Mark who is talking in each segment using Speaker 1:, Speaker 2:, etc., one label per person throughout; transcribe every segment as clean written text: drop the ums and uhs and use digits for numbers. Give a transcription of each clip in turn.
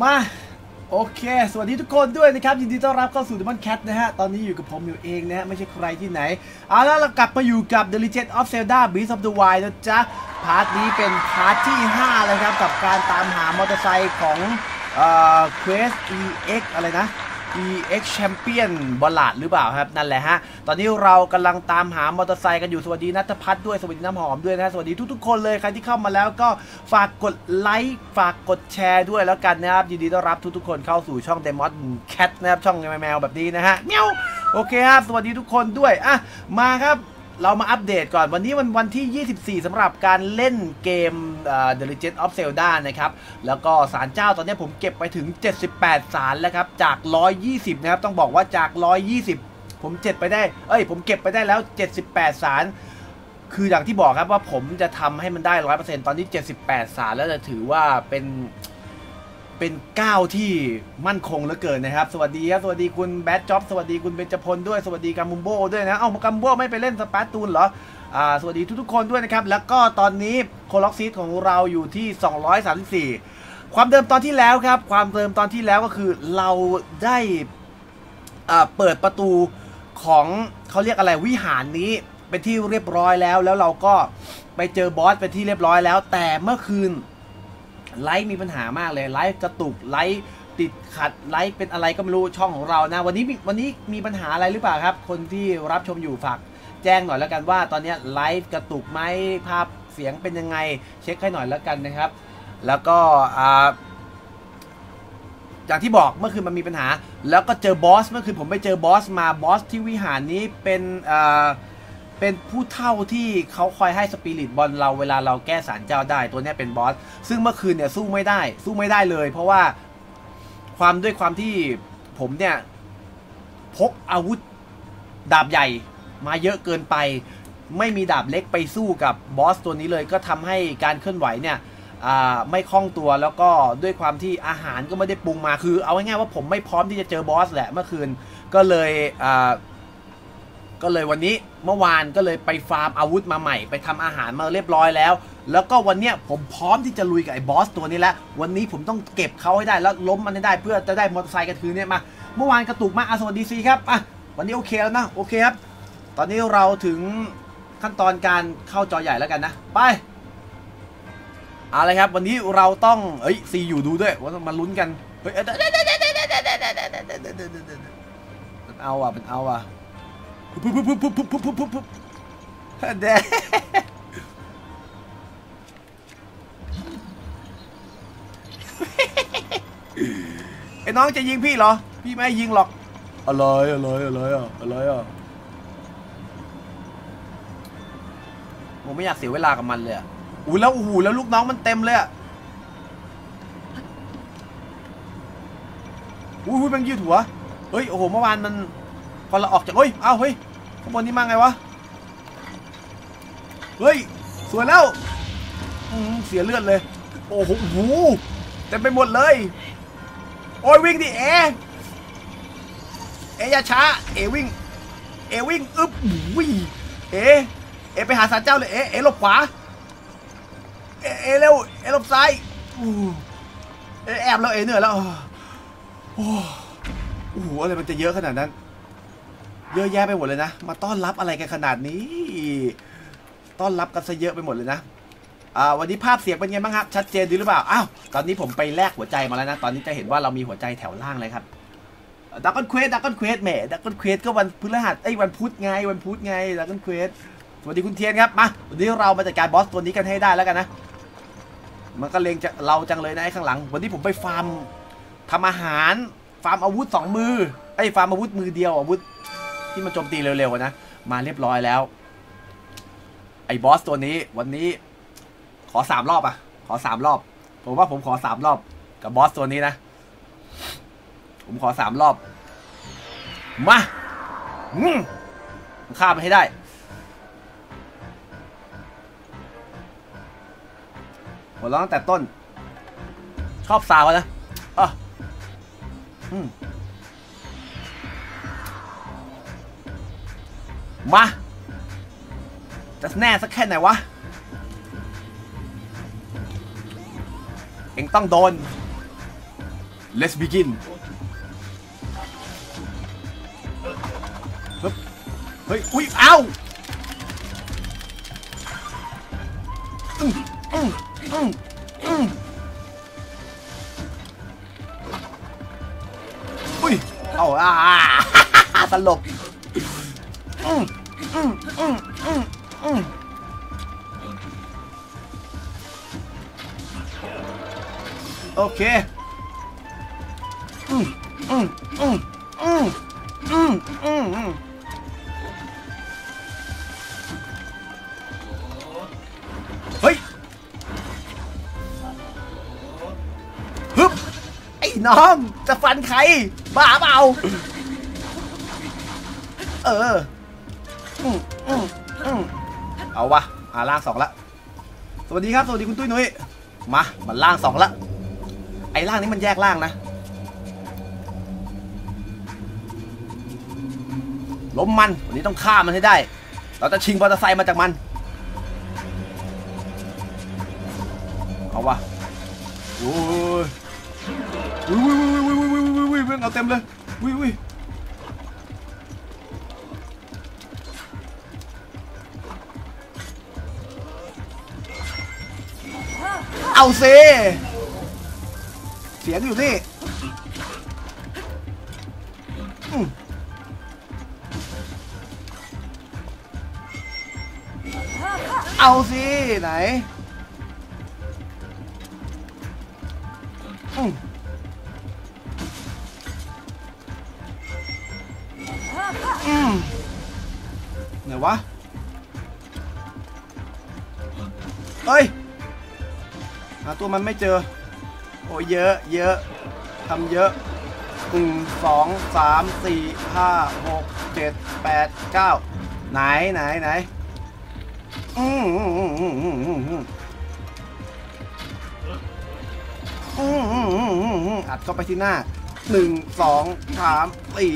Speaker 1: มาโอเคสวัสดีทุกคนด้วยนะครับยินดีต้อนรับเข้าสู่ Demon Cat นะฮะตอนนี้อยู่กับผมอยู่เองนะฮะไม่ใช่ใครที่ไหนเอาแล้วเรากลับมาอยู่กับ The Legend of Zelda Breath of the Wild นะจ๊ะพาร์ทนี้เป็นพาร์ทที่5เลยครับกับการตามหามอเตอร์ไซค์ของQuest EX อะไรนะ EX Champion บอลลาดหรือเปล่าครับนั่นแหละฮะตอนนี้เรากำลังตามหามอเตอร์ไซค์กันอยู่สวัสดีนัทพัฒน์ด้วยสวัสดีน้ำหอมด้วยนะสวัสดีทุกๆคนเลยใครที่เข้ามาแล้วก็ฝากกดไลค์ฝากกดแชร์ด้วยแล้วกันนะครับยินดีต้อนรับทุกๆคนเข้าสู่ช่อง Demon Cat นะครับช่องแมวแบบนี้นะฮะเมียวโอเคครับสวัสดีทุกคนด้วยอ่ะมาครับเรามาอัปเดตก่อนวันนี้วันที่24สำหรับการเล่นเกมThe Legend of Zelda นะครับแล้วก็ศาลเจ้าตอนนี้ผมเก็บไปถึง78ศาลแล้วครับจาก120นะครับต้องบอกว่าจาก120ผมเก็บไปได้แล้ว78ศาลคืออย่างที่บอกครับว่าผมจะทำให้มันได้ 100% ตอนนี้78ศาลแล้วจะถือว่าเป็นก้าวที่มั่นคงเหลือเกินนะครับสวัสดีครับสวัสดีคุณแบทจ็อบสวัสดีคุณเบญจพลด้วยสวัสดีกัมมุมโบด้วยนะกัมมุมโบไม่ไปเล่นสปาร์ตูนเหรอสวัสดีทุกๆคนด้วยนะครับแล้วก็ตอนนี้โคล็อกซีดของเราอยู่ที่234ความเดิมตอนที่แล้วครับความเดิมตอนที่แล้วก็คือเราได้เปิดประตูของเขาเรียกอะไรวิหารนี้เป็นที่เรียบร้อยแล้วเราก็ไปเจอบอสเป็นที่เรียบร้อยแล้วแต่เมื่อคืนไลฟ์มีปัญหามากเลยไลฟ์กระตุกไลฟ์ติดขัดไลฟ์เป็นอะไรก็ไม่รู้ช่องของเรานะวันนี้มีปัญหาอะไรหรือเปล่าครับคนที่รับชมอยู่ฝากแจ้งหน่อยแล้วกันว่าตอนนี้ไลฟ์กระตุกไหมภาพเสียงเป็นยังไงเช็คให้หน่อยแล้วกันนะครับแล้วก็อย่างที่บอกเมื่อคืนมันมีปัญหาแล้วก็เจอบอสเมื่อคืนผมไปเจอบอสมาบอสที่วิหารนี้เป็นผู้เฒ่าที่เขาคอยให้สปิริตบอลเราเวลาเราแก้ศาลเจ้าได้ตัวนี้เป็นบอสซึ่งเมื่อคืนเนี่ยสู้ไม่ได้เลยเพราะว่าด้วยความที่ผมเนี่ยพกอาวุธดาบใหญ่มาเยอะเกินไปไม่มีดาบเล็กไปสู้กับบอสตัวนี้เลยก็ทำให้การเคลื่อนไหวเนี่ยไม่คล่องตัวแล้วก็ด้วยความที่อาหารก็ไม่ได้ปรุงมาคือเอาง่ายๆว่าผมไม่พร้อมที่จะเจอบอสแหละเมื่อคืนก็เลยวันนี้เมื่อวานก็เลยไปฟาร์มอาวุธมาใหม่ไปทำอาหารมาเรียบร้อยแล้วก็วันเนี้ยผมพร้อมที่จะลุยกับไอ้บอสตัวนี้แล้ววันนี้ผมต้องเก็บเขาให้ได้แล้วล้มมันให้ได้เพื่อจะได้มอเตอร์ไซค์กระทือเนี่ยมาเมื่อวานกระตุกมาสวัสดีซีครับวันนี้โอเคแล้วนะโอเคครับตอนนี้เราถึงขั้นตอนการเข้าจอใหญ่แล้วกันนะไปอะไรครับวันนี้เราต้องซีอยู่ดูด้วยว่ามาลุ้นกันมันเอาอ่ะเด้ไอ้น้องจะยิงพี่เหรอพี่ไม่ยิงหรอกอะไรผมไม่อยากเสียเวลากับมันเลยแล้วลูกน้องมันเต็มเลยมันยืดหัวโอ้โหเมื่อวานมันพอเราออกจากข้างบนนี้มาไงวะสวยแล้วเสียเลือดเลยโอ้โหเต็มไปหมดเลยวิ่งดิอย่าช้าวิ่งอึ๊บไปหาศาลเจ้าเลยหลบขวาเร็วหลบซ้ายแอบแล้วเหนื่อยแล้วโอ้โหอะไรมันจะเยอะขนาดนั้นเยอะแยะไปหมดเลยนะมาต้อนรับอะไรกันขนาดนี้ต้อนรับกันซะเยอะไปหมดเลยนะวันนี้ภาพเสียงเป็นไงบ้างครับชัดเจนดีหรือเปล่าตอนนี้ผมไปแลกหัวใจมาแล้วนะตอนนี้จะเห็นว่าเรามีหัวใจแถวล่างเลยครับดักก้อนเควสแหมดักก้อนเควสก็วันพฤหัสวันพุธไงดักก้อนเควสสวัสดีคุณเทียนครับมาวันนี้เรามาจัดการบอสตัวนี้กันให้ได้แล้วกันนะมันก็เลงเราจังเลยนะข้างหลังวันนี้ผมไปฟาร์มทำอาหารฟาร์มอาวุธ2มือฟาร์มอาวุธมือเดียวอาวุธที่มันโจมตีเร็วๆนะมาเรียบร้อยแล้วไอ้บอสตัวนี้วันนี้ขอ3รอบขอ3รอบผมว่าผมขอ3รอบกับบอสตัวนี้นะผมขอ3รอบมาฆ่ามันให้ได้หัวเราะตั้งแต่ต้นชอบสาวนะมาจะแน่สักแค่ไหนวะเอ็งต้องโดน let's begin เฮ้ยอุ้ยเอ้าอุ้ยเอาตลบโอเคเฮ้ยฮึบไอ้น้องจะฟันใครบ้าเปล่าเอาวะล่างสองละสวัสดีครับสวัสดีคุณตุ้ยนุ้ยมันล่างสองละไอ้ล่างนี้มันแยกล่างนะล้มมันวันนี้ต้องฆ่ามันให้ได้เราจะชิงมอเตอร์ไซค์มาจากมันเอาวะโอ้ยเพื่อนเอาเต็มเลยเอาเสียงอยู่นี่เอาสิไหนไหนวะเอ้ยหาตัวมันไม่เจอโอ้ยเยอะทำเยอะ1 2 3 4 5 6 7 8 9ไหนอัดเข้าไปที่หน้า1 2 3 4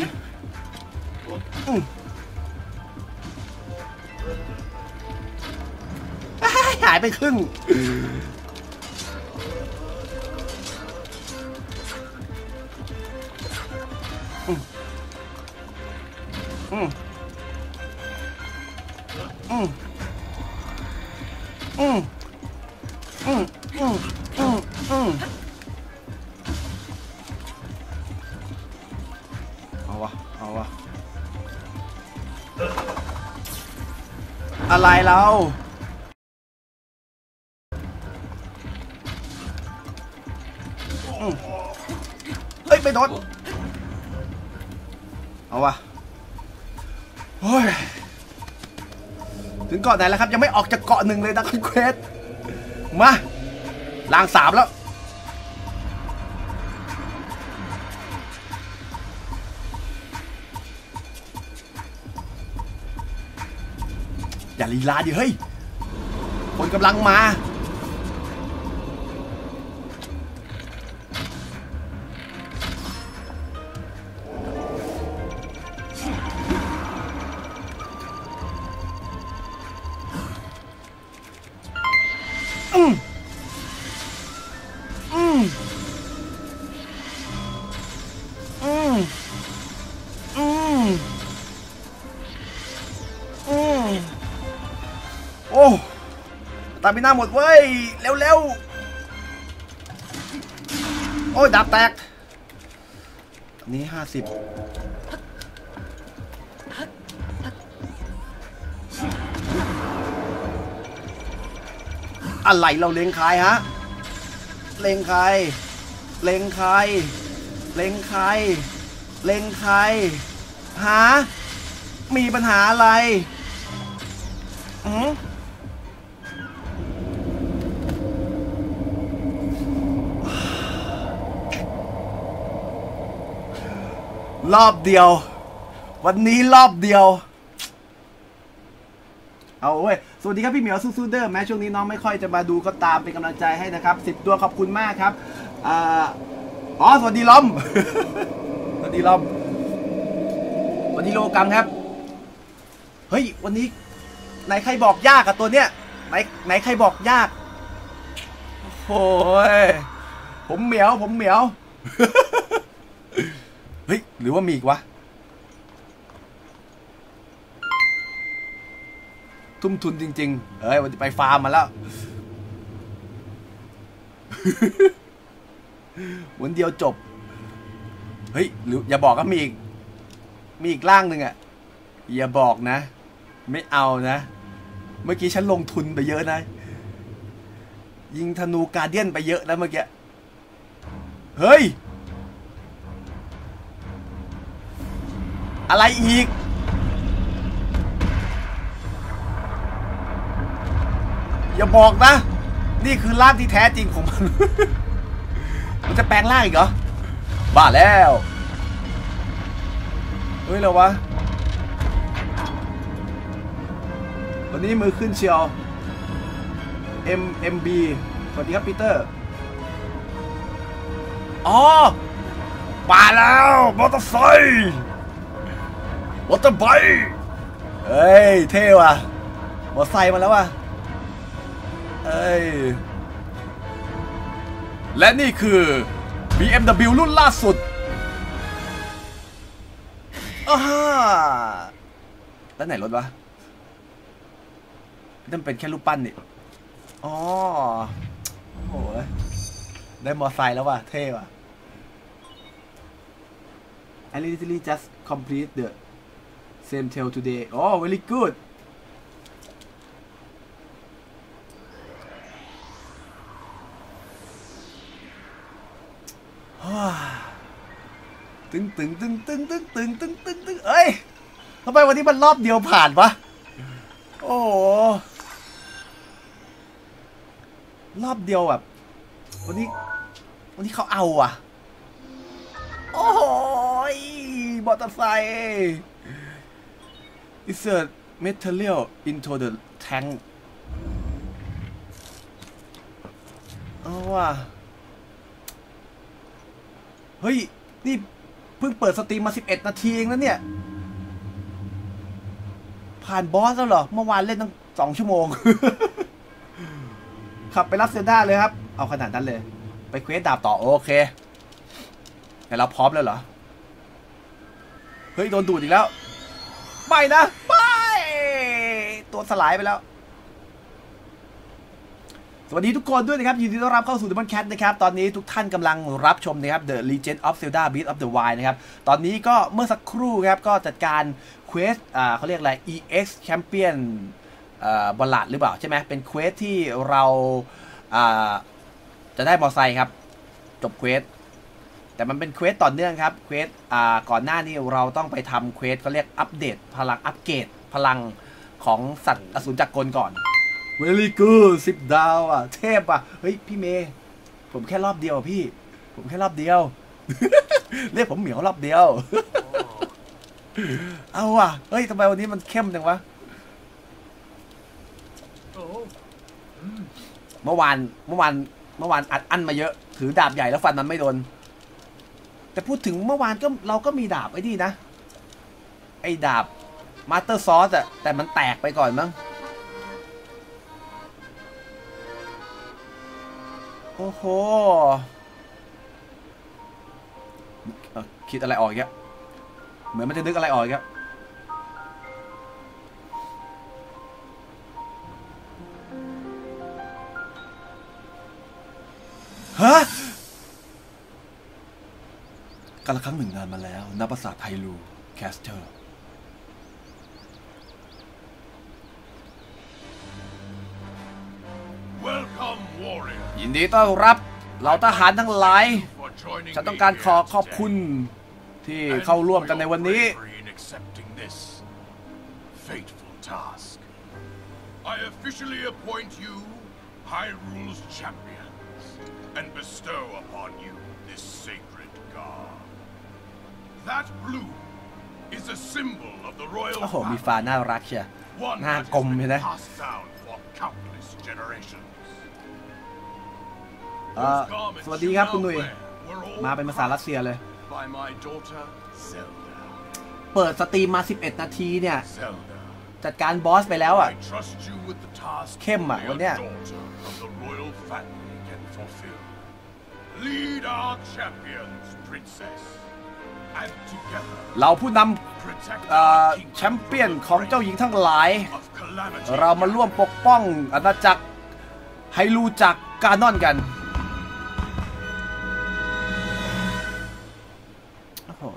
Speaker 1: หายไปครึ่งเอาวะอะไรเราเฮ้ยไปโดนเอาวะโอ้ยถึงเกาะไหนแล้วครับยังไม่ออกจากเกาะ1เลยนะคุณเควสมาล่าง3แล้วอย่าลีลาดิเฮ้ยคนกำลังมาโอ้ตามิน่าหมดเว้ยเร็วโอ้ยดาบแตกนี้50อะไรเราเล็งใครฮะเล็งใครฮะมีปัญหาอะไรรอบเดียววันนี้รอบเดียวเอาเว้ยสวัสดีครับพี่เหมียวสู้ๆเด้อแม้ช่วงนี้น้องไม่ค่อยจะมาดูก็ตามเป็นกำลังใจให้นะครับ10 ตัวขอบคุณมากครับสวัสดีล้อม สวัสดีล้อมสวัสดีโลกัมครับเฮ้ยวันนี้ไหนใครบอกยากอะตัวเนี้ยไหนใครบอกยากโอ้ยผมเหมียวเฮ้ยหรือว่ามีอีกวะทุ่มทุนจริงๆเฮ้ยวันนี้ไปฟาร์มมาแล้ววันเดียวจบเฮ้ยหรืออย่าบอกก็มีอีกร่างหนึ่งอ่ะอย่าบอกนะไม่เอานะเมื่อกี้ฉันลงทุนไปเยอะนะยิงธนูการเดียนไปเยอะนะเมื่อกี้เฮ้ยอะไรอีกอย่าบอกนะนี่คือร่างที่แท้จริงของมัน มันจะแปลงร่างอีกเหรอบ้าแล้วเฮ้ยแล้ววะวันนี้มือขึ้นเชียว MMB สวัสดีครับปีเตอร์อ๋อมาแล้วมอเตอร์ไซค์มอเตอร์ไบค์เฮ้ยเท่ว่ะมอเตอร์ไซค์มาแล้วว่ะเอ้ยและนี่คือ BMW รุ่นล่าสุดแล้วไหนรถวะนั่นเป็นแค่รูปปั้นนี่อ๋อโอ้ยได้มอไซค์แล้วว่ะเท่ว่ะ I literally just complete the same tale today oh very good ตึงเอ้ยทำไมวันนี้มันรอบเดียวผ่านวะโอ้รอบเดียวแบบวันนี้เขาเอาอ่ะโอ้ยมอเตอร์ไซค์ insert material into the tank เอาว่ะเฮ้ยนี่เพิ่งเปิดสตรีมมา11 นาทีเองนะเนี่ยผ่านบอสแล้วเหรอเมื่อวานเล่นตั้ง2 ชั่วโมง ขับไปรับเซด้าเลยครับเอาขนาดนั้นเลยไปเควสดาบต่อโอเคแต่เราพร้อมแล้วเหรอเฮ้ยโดนดูดอีกแล้วไม่นะไม่ตัวสลายไปแล้วสวัสดีทุกคนด้วยนะครับยินดีต้อนรับเข้าสู่ Demon Cat นะครับตอนนี้ทุกท่านกำลังรับชมนะครับ The Legend of Zelda Breath of the Wild นะครับตอนนี้ก็เมื่อสักครู่ครับก็จัดการเควสเขาเรียกอะไร EX Champion บอลลัดหรือเปล่าใช่ไหมเป็นเควสที่เราจะได้มอไซค์ครับจบเควสแต่มันเป็นเควสต่อเนื่องครับเควสก่อนหน้านี้เราต้องไปทำเควสเขาเรียกอัปเดตพลังอัปเกรดพลังของสัตว์อสูรจักรกลก่อน very good 10 ดาวอ่ะเทพอ่ะเฮ้ยพี่เมย์ผมแค่รอบเดียวพี่ผมแค่รอบเดียว เรียกผมเหมียวรอบเดียว เอาว่ะเฮ้ยทำไมวันนี้มันเข้มจังวะเมื่อวานอัดมาเยอะถือดาบใหญ่แล้วฟันมันไม่โดนแต่พูดถึงเมื่อวานก็เราก็มีดาบไอ้นี่นะไอ้ดาบมาสเตอร์ซอสอะแต่มันแตกไปก่อนมั้งโอ้โหคิดอะไรออกอีกแล้วเหมือนมันจะนึกอะไรออกอีกแล้วฮะกาลครั้งหนึ่งนานมาแล้วณปราสาทไฮลูแคสเทอร์ยินดีต้อนรับเหล่าทหารทั้งหลายฉันต้องการขอบคุณที่เข้าร่วมกันในวันนี้
Speaker 2: I officially appoint you Hyrule's champions and bestow upon you this sacred garb. That blue is a symbol of the royal
Speaker 1: โอ้โหมีฟ้าน่ารักเชียวหน้ากลมเลยนะสวัสดีครับคุณหนุ่ยมาเป็นภาษารัสเซียเลยเปิดสตรีมมา11 นาทีเนี่ยจัดการบอสไปแล้วอ่ะเข้มอ่ะวันเนี้ย
Speaker 2: Lead our champions, princess. and together
Speaker 1: เราผู้น
Speaker 2: protect
Speaker 1: ำแชมเปี้ยนของเจ้าหญิงทั้งหลาย
Speaker 2: of calamity.
Speaker 1: เรามาร่วมปกป้องอาณาจักรไฮรูจากกานอนกันโอ้โห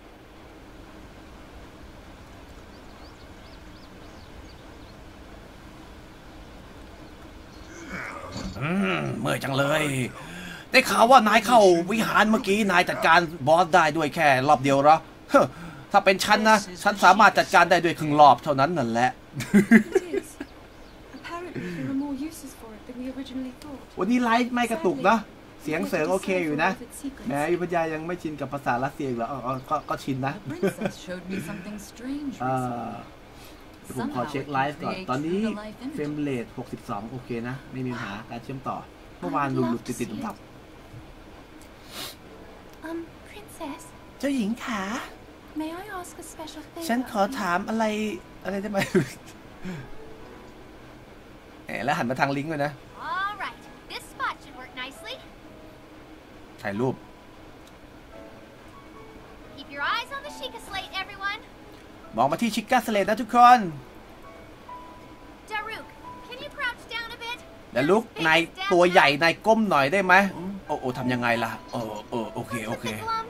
Speaker 1: เมื่อยจังเลยได้ข่าวว่านายเข้าวิหารเมื่อกี้นายจัดการบอสได้ด้วยแค่รอบเดียวเหรอถ้าเป็นฉันนะฉันสามารถจัดการได้ด้วยครึ่งรอบเท่านั้นนั่นแหละ วันนี้ไลฟ์ไม่กระตุกนะเสียงเสริงโอเคอยู่นะแม้ยุพยายังไม่ชินกับภาษารัสเซียเหรอก็ชินนะผมขอเช็คไลฟ์ก่อนตอนนี้เฟรมเรท62โอเคนะไม่มีปัญหาการเชื่อมต่อเมื่อวานหลุดติดดับเจ้าหญิงขาฉันขอถามอะไรได้ไหมแล้วหันมาทางลิงก์เลยนะถ่ายรูปมองมาที่ชิก้าสเลตนะทุกคนเดี๋ยวลุกนายตัวใหญ่นายก้มหน่อยได้ไหมโอ้ทำยังไงล่ะโอเค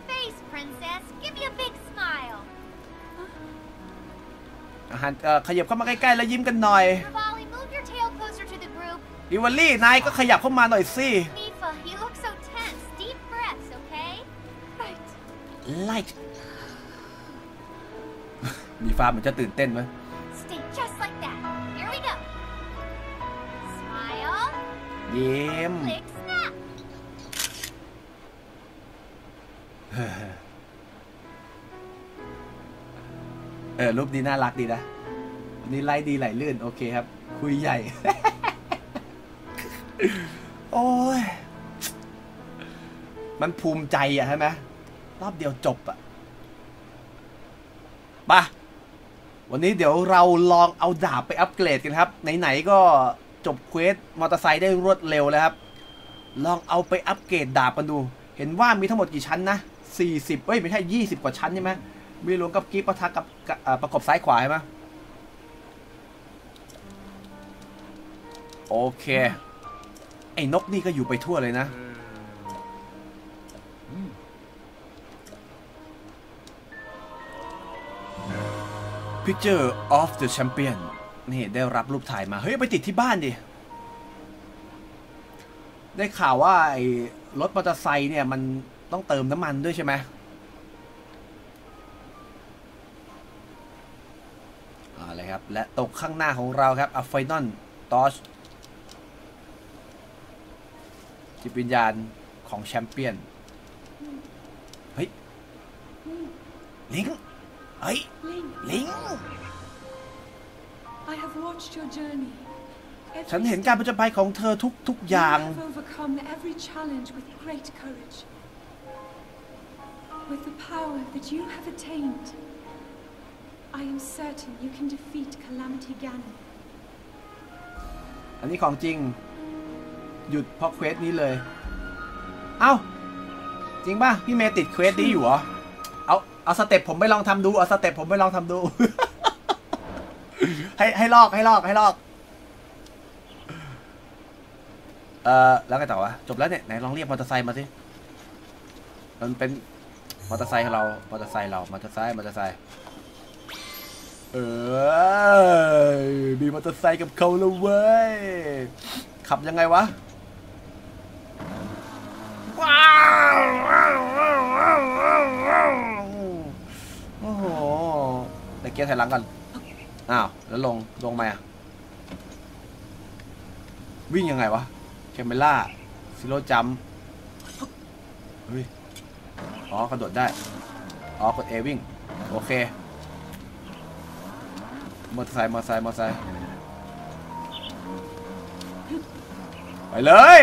Speaker 1: ขยับเข้ามาใกล้ๆแล้วยิ้มกันหน่อยดิวัลลี่นายก็ขยับเข้ามาหน่อยสิไลท์มีฟ้ามันจะตื่นเต้นไหมยิ้มรูปนี้น่ารักดีนะนี่ไลท์ดีไหลลื่นโอเคครับคุยใหญ่ โอ้ยมันภูมิใจอะใช่ไหมรอบเดียวจบอะป่ะวันนี้เดี๋ยวเราลองเอาดาบไปอัปเกรดกันครับไหนๆก็จบเควสมอเตอร์ไซค์ได้รวดเร็วแล้วครับลองเอาไปอัปเกรดดาบกันดูเห็นว่ามีทั้งหมดกี่ชั้นนะ40ไม่ใช่20กว่าชั้นใช่ไหมมีรวมกับกิ๊บปะทะกับประกบซ้ายขวาใช่ไหมโอเคไอ้นกนี่ก็อยู่ไปทั่วเลยนะ Picture of the Champion นี่ได้รับรูปถ่ายมาเฮ้ยไปติดที่บ้านดิได้ข่าวว่าไอ้รถมอเตอร์ไซค์เนี่ยมันต้องเติมน้ำมันด้วยใช่ไหมอะไรครับและตกข้างหน้าของเราครับอัฟไฟนอนตอชจิตวิญญาณของแชมเปี้ยนเฮ้ยลิงเฮ้ยลิงฉันเห็นการผจญภัยของเธอทุกอย่าง
Speaker 3: With the power that you have attained, I am certain you can defeat Calamity Ganon.
Speaker 1: อันนี้ของจริงหยุดเพราะเควสนี้เลยเอ้าจริงป่ะพี่เมย์ติดเควสนี้อยู่เหรอเอาสเต็ปผมไปลองทำดูเอาสเต็ปผมไปลองทำดู ให้ลอกแล้วไงต่อวะจบแล้วเนี่ยไหนลองเรียกมอเตอร์ไซค์มาสิมันเป็นมอเตอร์ไซค์เรามอเตอร์ไซค์มีมอเตอร์ไซค์กับเขาแล้วเว้ยขับยังไงวะว้าวโอ้โหแต่เกียร์ถอยหลังก่อนอ้าวแล้วลงมาวิ่งยังไงวะแคมเมล่าซิโร่จัมเฮ้ยอ๋อกระโดดได้อ๋อกด A วิ่งโอเคมอเตอร์ไซค์ไปเลย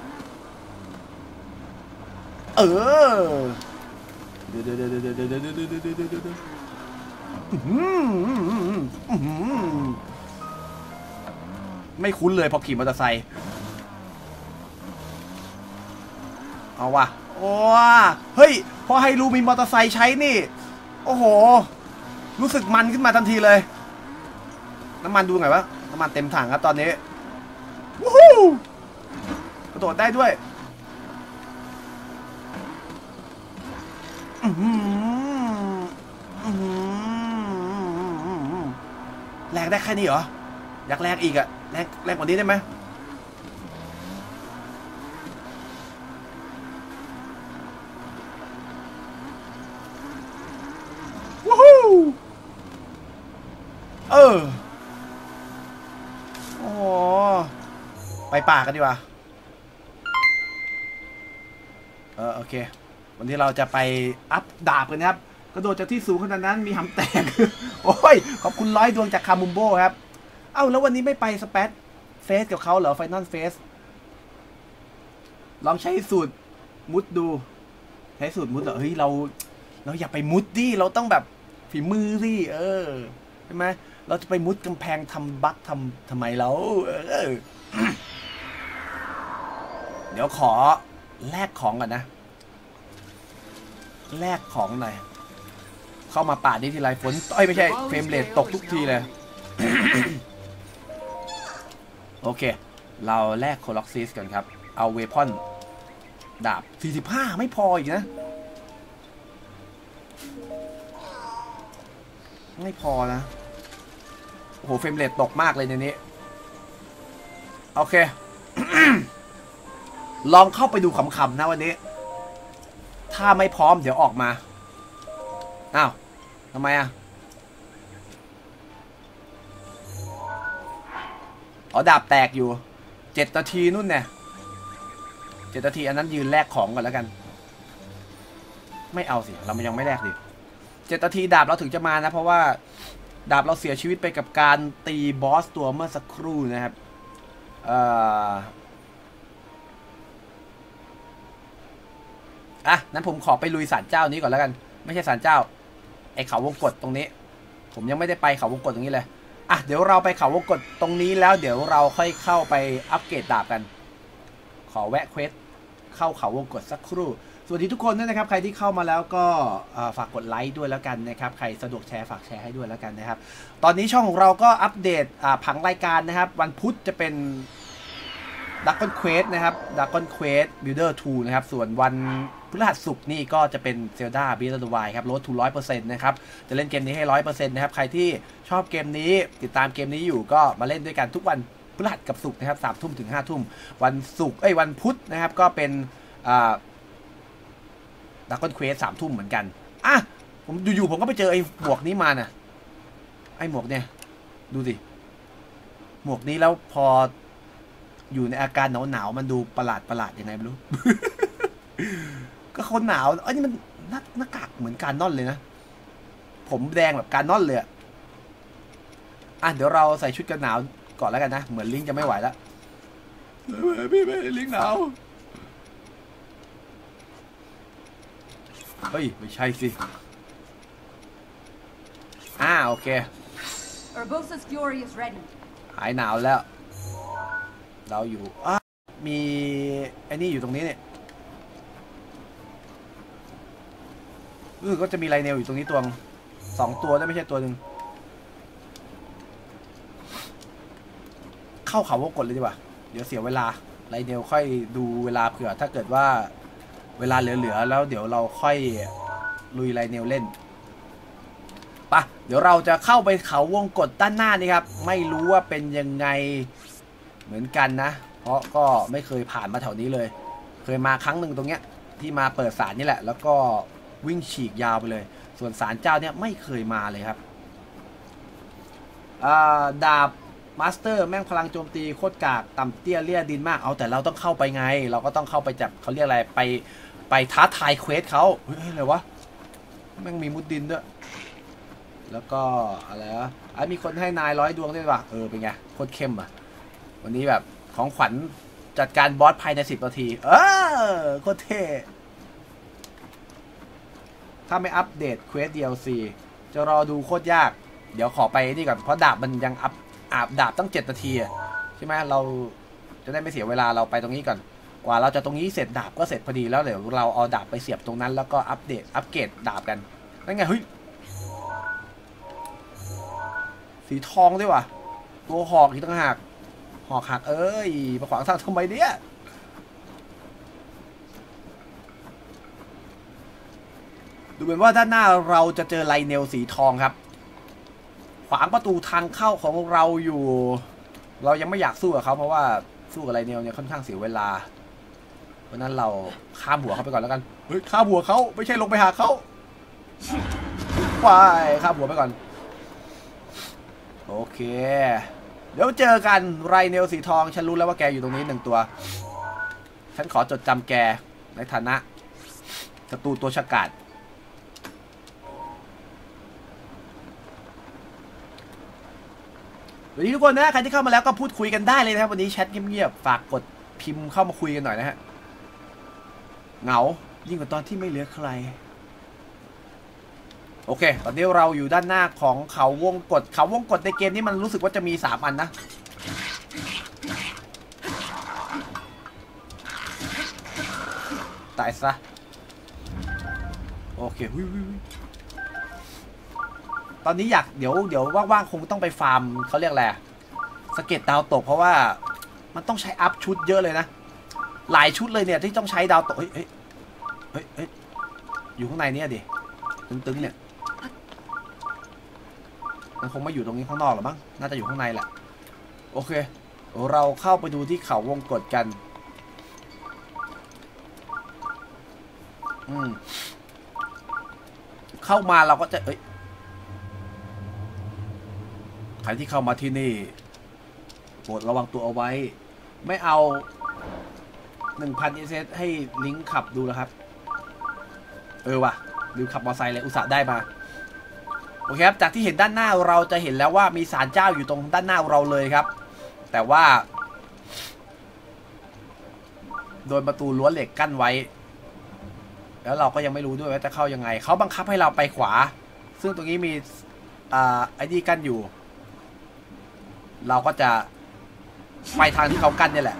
Speaker 1: เไม่คุ้นเลยพอขี่มอเตอร์ไซค์เอาว่ะโอ้เฮ้ยพอให้ลูมีมอเตอร์ไซค์ใช้นี่โอ้โหรู้สึกมันขึ้นมาทันทีเลย น้ำมันดูไงวะน้ำมันเต็มถังครับตอนนี้วู้ฮู้กระโดดได้ด้วยแรงได้แค่นี้เหรออยากแรงอีกอะแรงกว่านี้ได้ไหมวู้ฮู้โอ้ไปป่ากันดีกว่าโอเควันนี้เราจะไปอัพดาบกันครับกระโดดจากที่สูงขนาดนั้นมีหำแตก โอ้ยขอบคุณ100 ดวงจากคามุมโบครับเอ้าแล้ววันนี้ไม่ไปสเปซเฟสกับเขาเหรอไฟนอลเฟสลองใช้สูตรมุดดูใช้สูตรมุดเหรอเฮ้ยเราอย่าไปมุดดิเราต้องแบบฝีมือสิใช่ไหมเราจะไปมุดกำแพงทำบั๊กทำไมเราเดี๋ยวขอแลกของก่อนนะแลกของหน่อยเข้ามาป่านี้ทีไรฝนไม่ใช่เฟรมเรทตกทุกทีเลย โอเคเราแลกโคล็อกซิสกันครับเอาเวพอนดาบ45ไม่พออีกนะไม่พอนะโอ้โหเฟรมเรทตกมากเลยในนี้โอเค ลองเข้าไปดูขำๆนะวันนี้ถ้าไม่พร้อมเดี๋ยวออกมาอ้าวทำไมอ่ะอ๋อดาบแตกอยู่7 นาทีนู่นเนี่ย7 นาทีอันนั้นยืนแลกของก่อนแล้วกันไม่เอาสิเรายังไม่แลกดิ7 นาทีดาบเราถึงจะมานะเพราะว่าดาบเราเสียชีวิตไปกับการตีบอสตัวเมื่อสักครู่นะครับนั้นผมขอไปลุยศาลเจ้านี้ก่อนแล้วกันไม่ใช่ศาลเจ้าไอเขาวงกฏตรงนี้ผมยังไม่ได้ไปเขาวงกฏตรงนี้เลยเดี๋ยวเราไปเขาวงกฏตรงนี้แล้วเดี๋ยวเราค่อยเข้าไปอัปเกรดดาบกันขอแวะเควสเข้าเขาวงกฏสักครู่สวัสดีทุกคนด้วยนะครับใครที่เข้ามาแล้วก็ฝากกดไลค์ด้วยแล้วกันนะครับใครสะดวกแชร์ฝากแชร์ให้ด้วยแล้วกันนะครับตอนนี้ช่องของเราก็อัปเดตผังรายการนะครับวันพุธจะเป็นDragon Quest นะครับ Dragon Quest Builder 2 นะครับส่วนวันพฤหัสศุกร์นี่ก็จะเป็น Zelda Breath of the Wild ครับ Road to 100% นะครับจะเล่นเกมนี้ให้ 100% นะครับใครที่ชอบเกมนี้ติดตามเกมนี้อยู่ก็มาเล่นด้วยกันทุกวันพฤหัสกับศุกร์นะครับ 3 ทุ่มถึง 5 ทุ่มวันศุกร์วันพุธนะครับก็เป็นDragon Quest 3 ทุ่มเหมือนกันผมอยู่ๆผมก็ไปเจอไอ้หมวกนี้มาน่ะไอ้หมวกเนี่ยดูสิหมวกนี้แล้วพออยู่ในอาการหนาวๆมันดูประหลาดยังไงไม่รู้ ก็คนหนาวนี่มันหน้ากากเหมือนการนอนเลยนะผมแดงแบบการนอนเลยเดี๋ยวเราใส่ชุดกันหนาวก่อนแล้วกันนะเหมือนลิงจะไม่ไหวแล้วพี่ลิงหนาวเฮ้ยไม่ใช่สิโอเคหายหนาวแล้วเราอยู่มีไอ้นี่อยู่ตรงนี้เนี่ยรู้สึกก็จะมีไลเนลอยู่ตรงนี้ตัว2 ตัวได้ไม่ใช่ตัวหนึ่งเข้าเขาวงกฏเลยดีกว่าเดี๋ยวเสียเวลาไลเนลค่อยดูเวลาเผื่อถ้าเกิดว่าเวลาเหลือๆแล้วเดี๋ยวเราค่อยลุยไลเนลเล่นเดี๋ยวเราจะเข้าไปเขาวงกฏด้านหน้านี่ครับไม่รู้ว่าเป็นยังไงเหมือนกันนะเพราะก็ไม่เคยผ่านมาแถวนี้เลยเคยมาครั้งหนึ่งตรงเนี้ยที่มาเปิดศาลนี่แหละแล้วก็วิ่งฉีกยาวไปเลยส่วนศาลเจ้าเนี่ยไม่เคยมาเลยครับดาบมาสเตอร์แม่งพลังโจมตีโคตรกากต่ำเตี้ยเลี่ยดินมากแต่เราต้องเข้าไปไงเราก็ต้องเข้าไปจับเขาเรียกอะไรไปท้าทายเควสเขาเฮ้ยอะไรวะแม่งมีมุดดินด้วยแล้วก็อะไรวะมีคนให้นาย100 ดวงด้วยว่ะเป็นไงโคตรเข้มวันนี้แบบของขวัญจัดการบอสภายใน10 นาทีโคตรเท่ถ้าไม่อัปเดตเควส DLC จะรอดูโคตรยากเดี๋ยวขอไปนี่ก่อนเพราะดาบมันยังดาบตั้ง7 นาทีใช่ไหมเราจะได้ไม่เสียเวลาเราไปตรงนี้ก่อนกว่าเราจะตรงนี้เสร็จดาบก็เสร็จพอดีแล้วเดี๋ยวเราเอาดาบไปเสียบตรงนั้นแล้วก็อัปเกรดดาบกันนั่นไงเฮ้ยสีทองด้วยว่ะตัวหอกอีกต่างหากหอกหักเอ้ยมาขวางทางทำไมเนี่ยดูเหมือนว่าด้านหน้าเราจะเจอไลเนลสีทองครับขวางประตูทางเข้าของเราอยู่เรายังไม่อยากสู้กับเขาเพราะว่าสู้กับไลเนลเนี่ยค่อนข้างเสียเวลาเพราะนั้นเราข้ามหัวเขาไปก่อนแล้วกันเฮ้ยข้ามหัวเขาไม่ใช่ลงไปหาเขาไปข้ามหัวไปก่อนโอเคเดี๋ยวเจอกันไรเนลสีทองฉันรู้แล้วว่าแกอยู่ตรงนี้1ตัวฉันขอจดจำแกในฐานะศัตรูตัวฉกาจวันนี้ทุกคนนะใครที่เข้ามาแล้วก็พูดคุยกันได้เลยนะครับวันนี้แชทเงียบๆฝากกดพิมพ์เข้ามาคุยกันหน่อยนะฮะเหงายิ่งกว่าตอนที่ไม่เหลือใครโอเคตอนนี้เราอยู่ด้านหน้าของเขาวงกฏเขาวงกฏในเกมนี้มันรู้สึกว่าจะมี3อันนะตายซะโอเคตอนนี้อยากเดี๋ยวว่างๆคงต้องไปฟาร์มเขาเรียกอะไรสเก็ตดาวตกเพราะว่ามันต้องใช้อัพชุดเยอะเลยนะหลายชุดเลยเนี่ยที่ต้องใช้ดาวตกเฮ้ยอยู่ข้างในนี้ดิตึงๆเนี่ยมันคงไม่อยู่ตรงนี้ข้างนอกหรอมั้งน่าจะอยู่ข้างในแหละโอเคเราเข้าไปดูที่เขาวงกฏกันเข้ามาเราก็จะใครที่เข้ามาที่นี่โปรดระวังตัวเอาไว้ไม่เอา 1,000 ESS ให้ลิงก์ขับดูนะครับว่ะดูขับมอเตอร์ไซค์เลยอุตส่าห์ได้มาโอเคครับจากที่เห็นด้านหน้าเราจะเห็นแล้วว่ามีศาลเจ้าอยู่ตรงด้านหน้าเราเลยครับแต่ว่าโดนประตูรั้วเหล็กกั้นไว้แล้วเราก็ยังไม่รู้ด้วยว่าจะเข้ายังไงเขาบังคับให้เราไปขวาซึ่งตรงนี้มีไอ้นี่กั้นอยู่เราก็จะไปทางที่เขากั้นนี่แหละ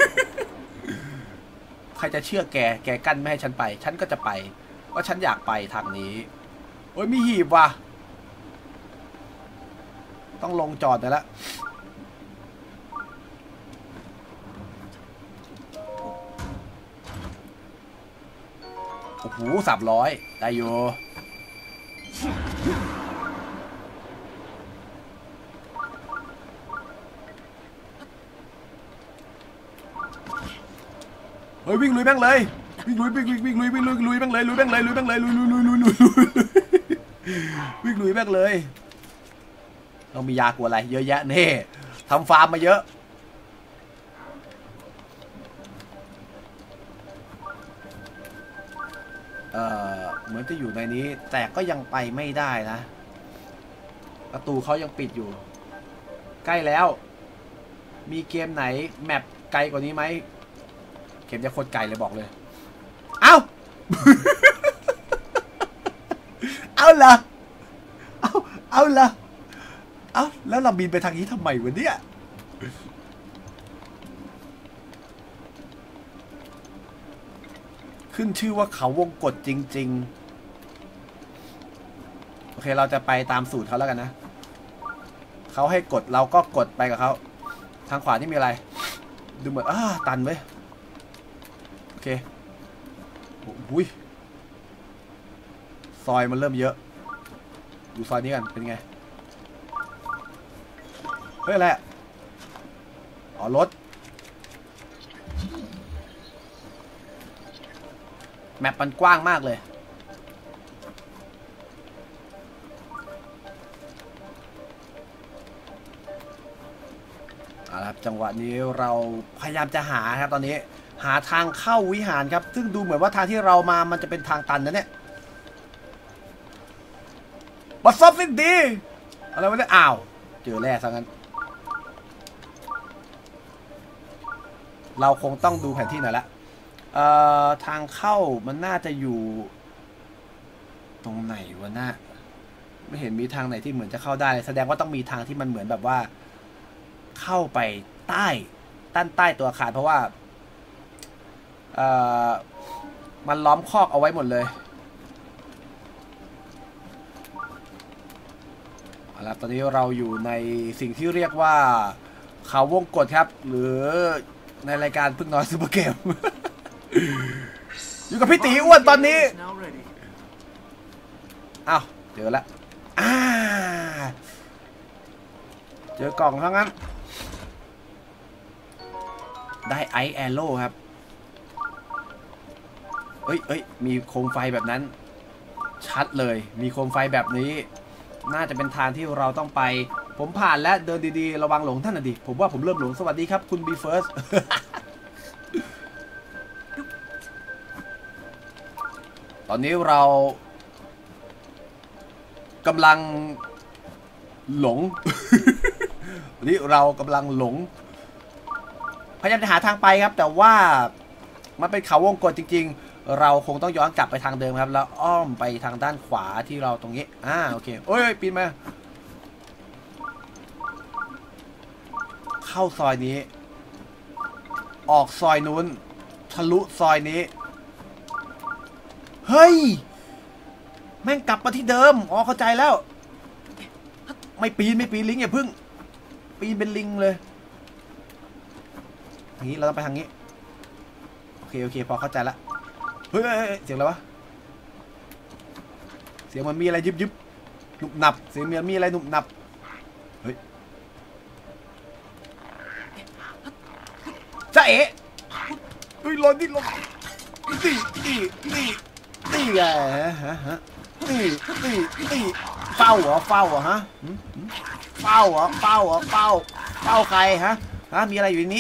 Speaker 1: ใครจะเชื่อแกกั้นไม่ให้ฉันไปฉันก็จะไปว่าฉันอยากไปทางนี้โอ้ยมีหีบว่ะต้องลงจอดแล้วโอ้โห300ได้อยู่เฮ้ยวิ่งลุยแม่งเลยวิ่งลุยแม่งเลยลุยแม่งเลยวิ่งลุยแม่งเลยวิ่งลุยแม่งเลยเรามียากลัวอะไรเยอะแยะเน่ทำฟาร์มมาเยอะเหมือนจะอยู่ในนี้แต่ก็ยังไปไม่ได้นะประตูเขายังปิดอยู่ใกล้แล้วมีเกมไหนแมปไกลกว่านี้ไหมเกมจะโคตรไกลเลยบอกเลยเอ้า เอาล่ะเอาล่ะเอาแล้วเราบินไปทางนี้ทำไมวะเนี่ยขึ้นชื่อว่าเขาวงกฏจริงๆโอเคเราจะไปตามสูตรเขาแล้วกันนะเขาให้กดเราก็กดไปกับเขาทางขวาที่มีอะไรดูเหมือนตันเว้ยโอเคอุ้ยซอยมันเริ่มเยอะดูซอยนี้กันเป็นไงเฮ้ยอะไรรถแมปมันกว้างมากเลยครับจังหวะนี้เราพยายามจะหาครับตอนนี้หาทางเข้าวิหารครับซึ่งดูเหมือนว่าทางที่เรามามันจะเป็นทางตันนะเนี่ยบัสซอฟฟินดีอะไรวะเนี่ยอ้าวเจอแร่ซะงั้นเราคงต้องดูแผนที่หน่อยละทางเข้ามันน่าจะอยู่ตรงไหนวะน่ะไม่เห็นมีทางไหนที่เหมือนจะเข้าได้แสดงว่าต้องมีทางที่มันเหมือนแบบว่าเข้าไปใต้ตัวอาคารเพราะว่ามันล้อมคอกเอาไว้หมดเลยเอาละตอนนี้เราอยู่ในสิ่งที่เรียกว่าเขาวงกตครับหรือในรายการพึ่งน้อยซูเปอร์เกม อยู่กับพี่ตีอ้วนตอนนี้อ้าวเจอแล้วเจอกล่องทั้งนั้นได้ไอแอโร่ครับเอ้ยมีโคมไฟแบบนั้นชัดเลยมีโคมไฟแบบนี้น่าจะเป็นทางที่เราต้องไปผมผ่านแล้วเดินดีๆระวังหลงท่านน่ะดิผมว่าผมเริ่มหลงสวัสดีครับคุณบีเฟิร์ส ตอนนี้เรากำลังหลง วันนี้เรากำลังหลงพยายามจะหาทางไปครับแต่ว่ามันเป็นเขาวงกตจริงๆเราคงต้องย้อนกลับไปทางเดิมครับแล้วอ้อมไปทางด้านขวาที่เราตรงนี้โอเคโอ้ยปีนมาเข้าซอยนี้ออกซอยนู้นทะลุซอยนี้เฮ้ยแม่งกลับมาที่เดิมเข้าใจแล้วไม่ปีนลิงอย่าพึ่งปีนเป็นลิงเลยทางนี้เราต้องไปทางนี้โอเคพอเข้าใจละเฮ้ยเสียงอะไรวะเสียงมันมีอะไรยึบหนุบหนับเสียงมีอะไรหนุบหนับเฮ้ยจ้าเอ๋เฮ้ยลงนี่ไงฮะนี่เฝ้าเหรอฮะเฝ้าใครฮะมีอะไรอยู่ในนี้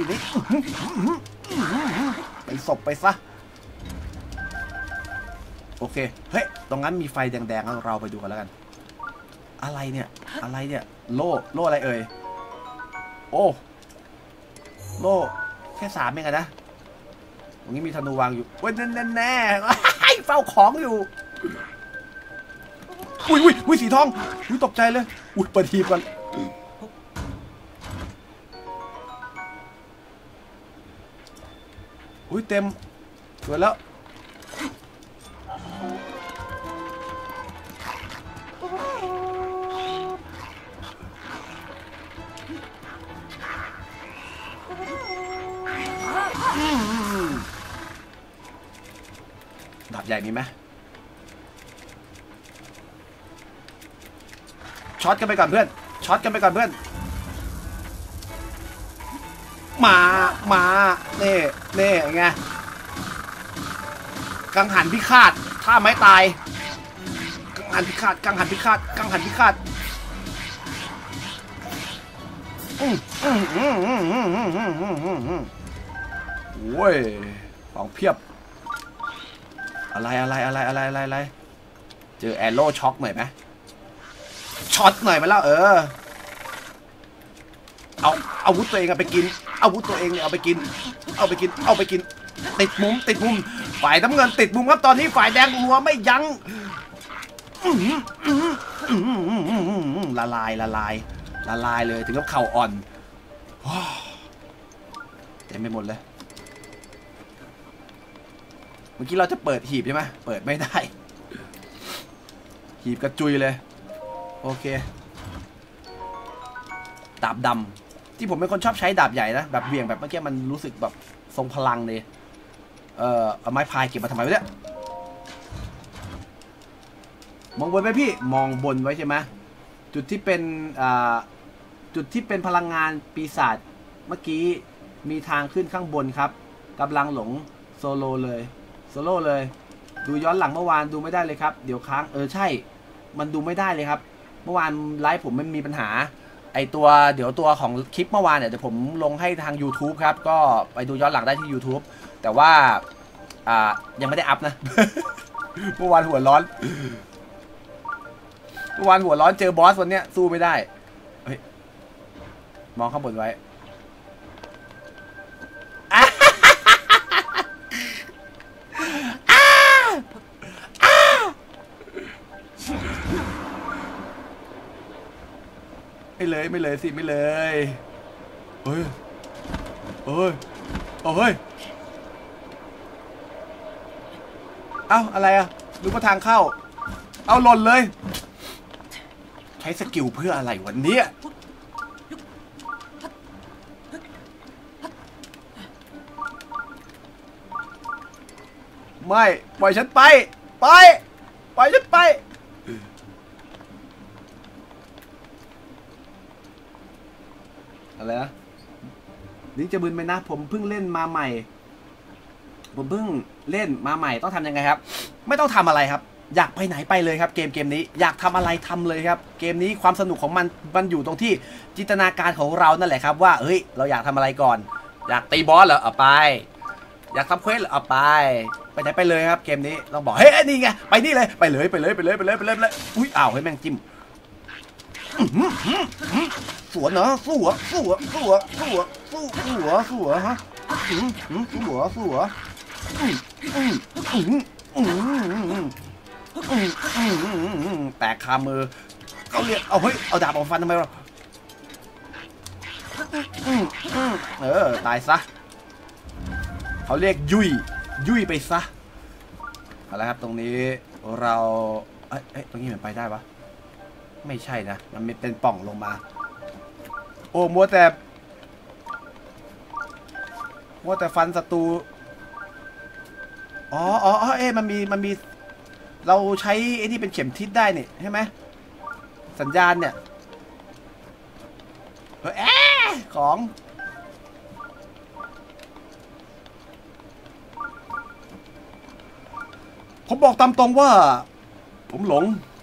Speaker 1: ไปศพไปซะโอเคเฮ้ยตรงนั้นมีไฟแดงๆเราไปดูกันแล้วกันอะไรเนี่ยโล่อะไรเอ่ยโอ้โล่แค่3เองนะตรงนี้มีธนูวางอยู่เว้ยแน่เฝ้าของอยู่อุ้ยสีทองตกใจเลยเปิดทีมกันเต็มสวยแล้วดาบใหญ่มีไหมช็อตกันไปก่อนเพื่อนมาเน่ไงกังหันพิฆาตถ้าไม่ตายกังหันพิฆาตโว้ยของเพียบอะไรเจอแอโร่ช็อคหน่อยไหมช็อตหน่อยมาแล้วเอาอาวุธตัวเองไปกินอาวุธตัวเองเนี่ยเอาไปกินติดมุมฝ่ายน้ำเงินติดมุมครับตอนนี้ฝ่ายแดงรัวไม่ยั้งละลายเลยถึงกับเข่าอ่อนเต็มไปหมดเลยเมื่อกี้เราจะเปิดหีบใช่ไหมเปิดไม่ได้หีบกระจุยเลยโอเคดาบดำที่ผมเป็นคนชอบใช้ดาบใหญ่นะแบบเบี่ยงแบบเมื่อกี้มันรู้สึกแบบทรงพลังเลยเอาไม้พายเก็บมาทำไมวะเนี่ยมองบนไหมพี่มองบนไว้ใช่ไหมจุดที่เป็นพลังงานปีศาจเมื่อกี้มีทางขึ้นข้างบนครับกำลังหลงโซโล่เลยดูย้อนหลังเมื่อวานดูไม่ได้เลยครับเดี๋ยวค้างใช่มันดูไม่ได้เลยครับเมื่อวานไลฟ์ผมมันมีปัญหาเดี๋ยวตัวของคลิปเมื่อวานเนี่ยเดี๋ยวผมลงให้ทาง YouTube ครับก็ไปดูย้อนหลังได้ที่ YouTube แต่ว่ายังไม่ได้อัพนะ เมื่อวานหัวร้อนเจอบอสวันเนี้ยสู้ไม่ได้เฮ้ยมองข้างบนไว้ไม่เลยสิไม่เลยเฮ้ยเอ้าอะไรอะรู้ว่าทางเข้าเอาหล่นเลยใช้สกิลเพื่ออะไรวันนี้ไม่ปล่อยฉันไปปล่อยฉันไปอะไรนะนี่จะบึนไหมนะผมเพิ่งเล่นมาใหม่ผมเพิ่งเล่นมาใหม่ต้องทำยังไงครับไม่ต้องทำอะไรครับอยากไปไหนไปเลยครับเกมนี้อยากทำอะไรทำเลยครับเกมนี้ความสนุกของมันอยู่ตรงที่จินตนาการของเรานั่นแหละครับว่าเฮ้ยเราอยากทำอะไรก่อนอยากตีบอสเหรอเอาไปอยากทำเควสเหรอเอาไปไหนไปเลยครับเกมนี้เราบอกเฮ้ยนี่ไงไปนี่เลยไปเลยอุ้ยอ้าวเฮ้ยแม่งจิ้มสวนเนาะสู้ฮะสู้หัวฮะแตกคามือเขาเรียกเอาเฮ้ยเอาดาบออกฟันทำไมวะตายซะเขาเรียกยุ่ยไปซะเอาละครับตรงนี้เราตรงนี้มันไปได้ปะไม่ใช่นะมันเป็นป่องลงมาโอ้มัวแต่ฟันศัตรูอ๋อมันมีเราใช้ไอ้นี่เป็นเข็มทิศได้นี่ใช่ไหมสัญญาณเนี่ยของผมบอกตามตรงว่าผมหลง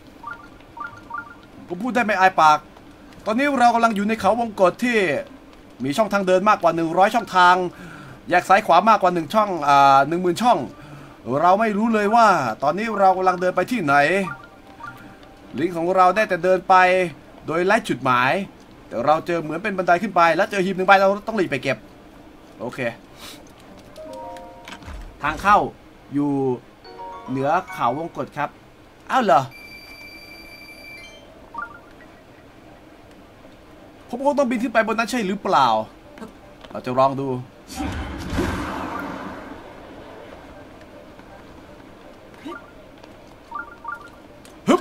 Speaker 1: ผมพูดได้ไม่อายปากตอนนี้เรากำลังอยู่ในเขาวงกฏที่มีช่องทางเดินมากกว่า100ช่องทางแยกซ้ายขวามากกว่า1ช่อง10,000ช่องเราไม่รู้เลยว่าตอนนี้เรากำลังเดินไปที่ไหนลิงของเราได้แต่เดินไปโดยไร้จุดหมายแต่เราเจอเหมือนเป็นบันไดขึ้นไปแล้วเจอหีบ1ใบเราต้องรีบไปเก็บโอเคทางเข้าอยู่เหนือเขาวงกฏครับอ้าวเหรอผมก็ต้องบินขึ้นไปบนนั้นใช่หรือเปล่าเราจะลองดูฮึบ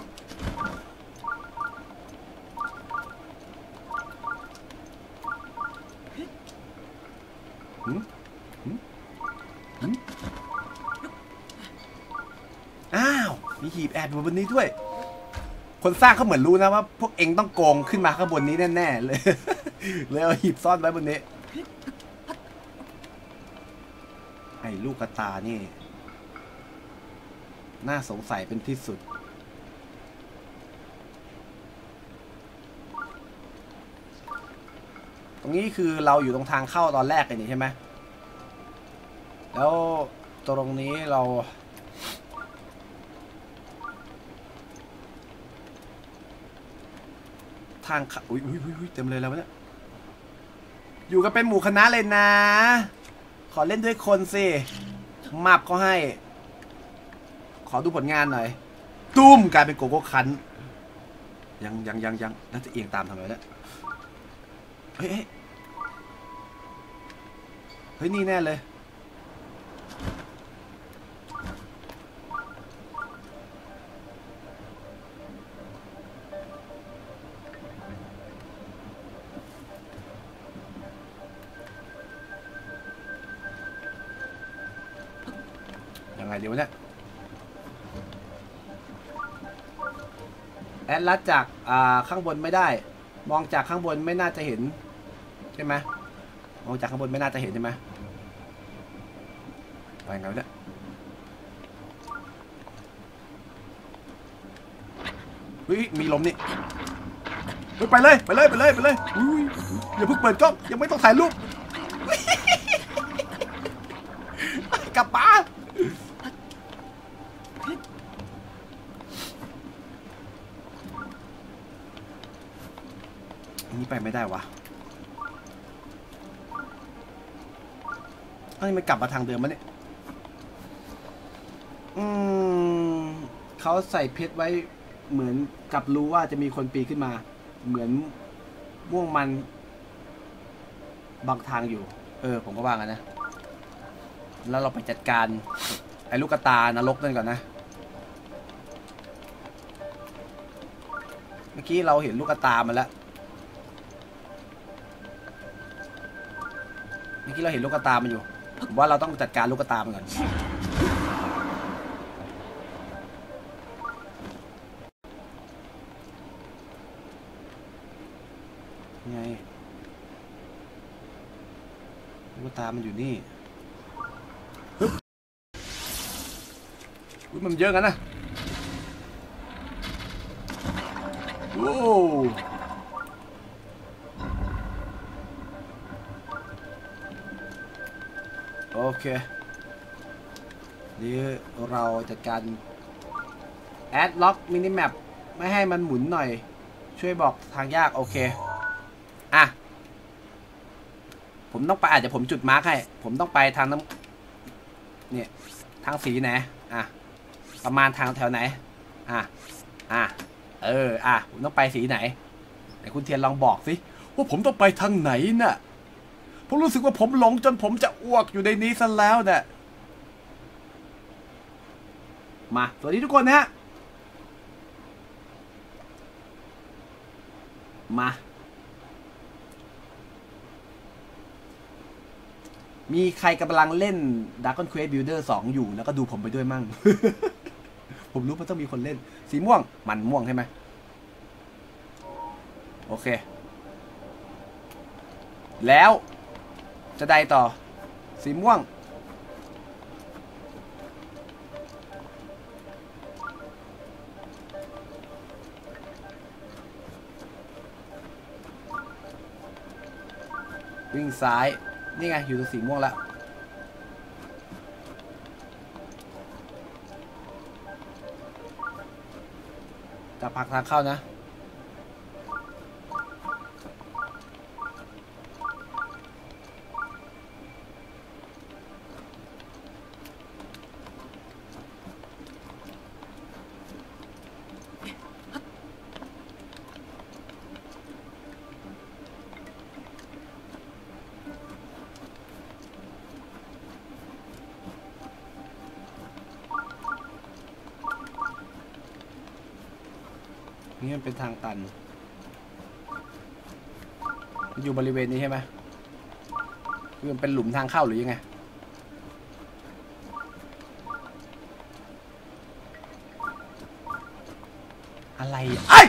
Speaker 1: อ้าวมีหีบแอบอยู่บนนี้ด้วยคนสร้างเขาเหมือนรู้นะว่าพวกเองต้องโกงขึ้นมาข้างบนนี้แน่ๆเลยเลยเอาหีบซ่อนไว้บนนี้ไอ้ลูกกระตานี่น่าสงสัยเป็นที่สุดตรงนี้คือเราอยู่ตรงทางเข้าตอนแรกเลยนี่ใช่ไหมแล้วตรงนี้เราทางอุ้ยเต็มเลยแล้วเนี่ยอยู่กันเป็นหมู่คณะเลยนะขอเล่นด้วยคนสิมับเขาให้ขอดูผลงานหน่อยตุ้มกลายเป็นโกโก้คันยังน่าจะเอียงตามทำไมเนี่ยเฮ้ยนี่แน่เลยยังไงเดี๋ยวเนี่ยแอดลัดจากข้างบนไม่ได้มองจากข้างบนไม่น่าจะเห็นใช่ไหมมองจากข้างบนไม่น่าจะเห็นใช่ไหมไปไงเนี่ยเฮ้ยมีลมนี่ไปเลยอย่าเพิ่งเปิดกล้องยังไม่ต้องถ่ายรูปกลับมาอันนี้ไปไม่ได้วะอันนี้มันกลับมาทางเดิมมั้ยเนี่ยเขาใส่เพชรไว้เหมือนกับรู้ว่าจะมีคนปีนขึ้นมาเหมือนม่วงมันบางทางอยู่ผมก็ว่างั้นนะแล้วเราไปจัดการไอ้ลูกตานรกนั่นก่อนนะเมื่อกี้เราเห็นลูกตามาแล้วเมื่อกี้เราเห็นลูกตามันอยู่ผมว่าเราต้องจัดการลูกตามันก่อนไงลูกตามันอยู่นี่อุ๊ยมันเยอะงั้นนะโอ้โอเคนี่เราจัดการแอดล็อกมินิแมปไม่ให้มันหมุนหน่อยช่วยบอกทางยากโอเคอ่ะผมต้องไปอาจจะผมจุดมาร์คให้ผมต้องไปทางน้ำเนี่ยทางสีไหนอ่ะประมาณทางแถวไหนผมต้องไปสีไหนไหนคุณเทียนลองบอกสิว่าผมต้องไปทางไหนน่ะผมรู้สึกว่าผมหลงจนผมจะอ้วกอยู่ในนี้ซะแล้วเนี่ยมาสวัสดีทุกคนนะฮะมามีใครกำลังเล่น Dragon Quest Builder 2 อยู่แล้วก็ดูผมไปด้วยมั่ง ผมรู้ว่าต้องมีคนเล่นสีม่วงมันม่วงใช่ไหมโอเคแล้วจะได้ต่อสีม่วงวิ่งซ้ายนี่ไงอยู่ตรงสีม่วงแล้วจะพักทางเข้านะนี่มันเป็นทางตันอยู่บริเวณนี้ใช่ไหมคือมันเป็นหลุมทางเข้าหรือยังไงอะไรไอ้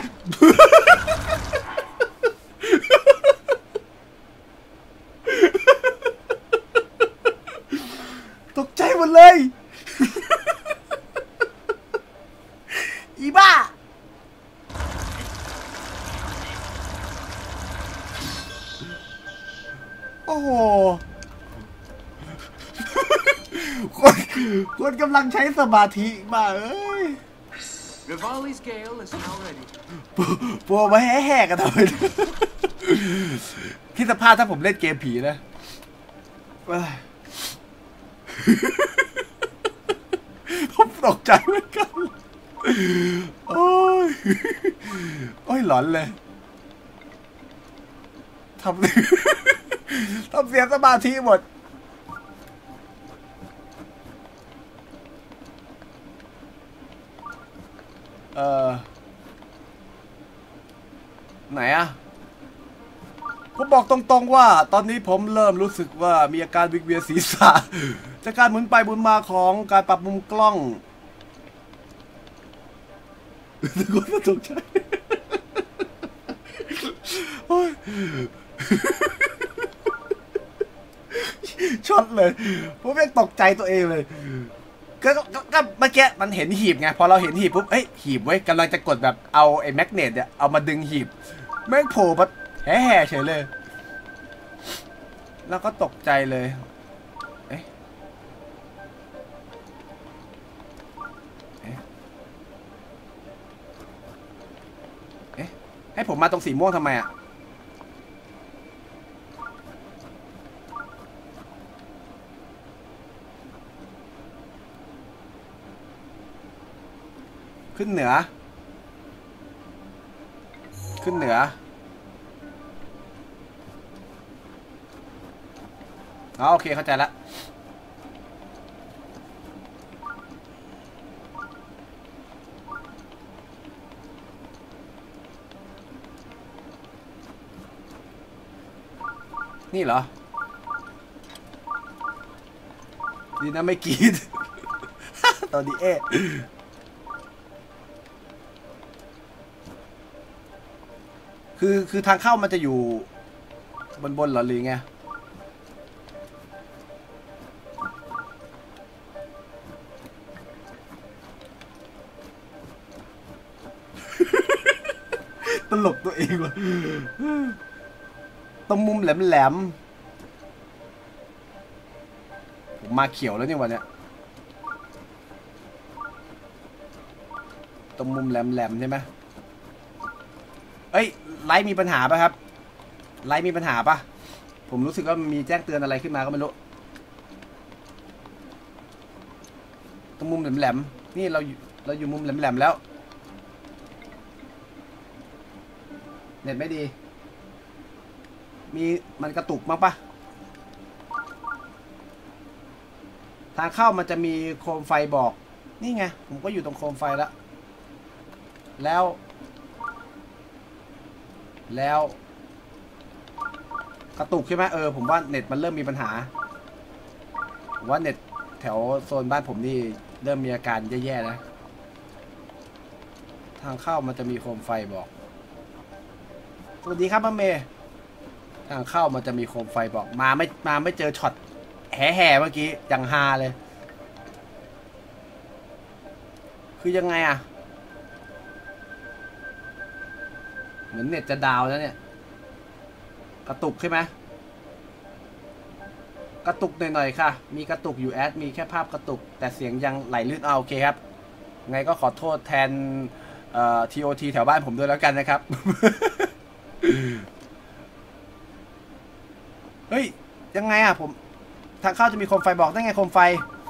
Speaker 1: ตกใจหมดเลย อีบ้าโอ้โหคนกำลังใช้สมาธิมาเอ้ยปัวมาแห่กันทำไมคิดสภาพถ้าผมเล่นเกมผีนะผมตกใจเหมือนกันโอ้ยหลอนเลยทำเสียสมาธิหมดไหนอะผมบอกตรงๆว่าตอนนี้ผมเริ่มรู้สึกว่ามีอาการวิงเวียนศีรษะจากการหมุนไปหมุนมาของการปรับมุมกล้องทุกคนตกใจช็อตเลยผมยังตกใจตัวเองเลยก็เมื่อกี้มันเห็นหีบไงพอเราเห็นหีบปุ๊บเอ้ยหีบไว้กำลังจะกดแบบเอาไอ้แมกเนตเนี่ยเอามาดึงหีบแม่งโผล่มาแห่เฉยเลยแล้วก็ตกใจเลยเอ๊ะให้ผมมาตรงสีม่วงทำไมอ่ะขึ้นเหนืออ๋อโอเคเข้าใจแล้วนี่เหรอดีนะไม่กรีด ตอนนี้คือทางเข้ามันจะอยู่บนเหรอหรือไงตลกตัวเองวะตรงมุมแหลมๆผมมาเขียวแล้วนี่วันเนี้ยตรงมุมแหลมๆใช่ไหมเอ้ยไลฟ์มีปัญหาป่ะครับไลฟ์มีปัญหาป่ะผมรู้สึกว่ามีแจ้งเตือนอะไรขึ้นมาก็ไม่รู้ตรงมุมแหลมๆนี่เราอยู่มุมแหลมๆแล้วเน็ตไม่ดีมีมันกระตุกมั้งป่ะทางเข้ามันจะมีโคมไฟบอกนี่ไงผมก็อยู่ตรงโคมไฟแล้วกระตุกใช่ไหมผมว่าเน็ตมันเริ่มมีปัญหาผมว่าเน็ตแถวโซนบ้านผมนี่เริ่มมีอาการแย่ๆนะทางเข้ามันจะมีโคมไฟบอกสวัสดีครับพ่อเมย์ทางเข้ามันจะมีโคมไฟบอกมาไม่เจอช็อตแห่เมื่อกี้อย่างฮาเลยคือยังไงอะเหมือนเน็ตจะดาวแล้วเนี่ยกระตุกใช่ไหมกระตุกหน่อยๆค่ะมีกระตุกอยู่มีแค่ภาพกระตุกแต่เสียงยังไหลลื่นโอเคครับไงก็ขอโทษแทนTOT แถวบ้านผมด้วยแล้วกันนะครับ เฮ้ยยังไงอะผมทางเข้าจะมีโคมไฟบอกได้ไงโคมไฟ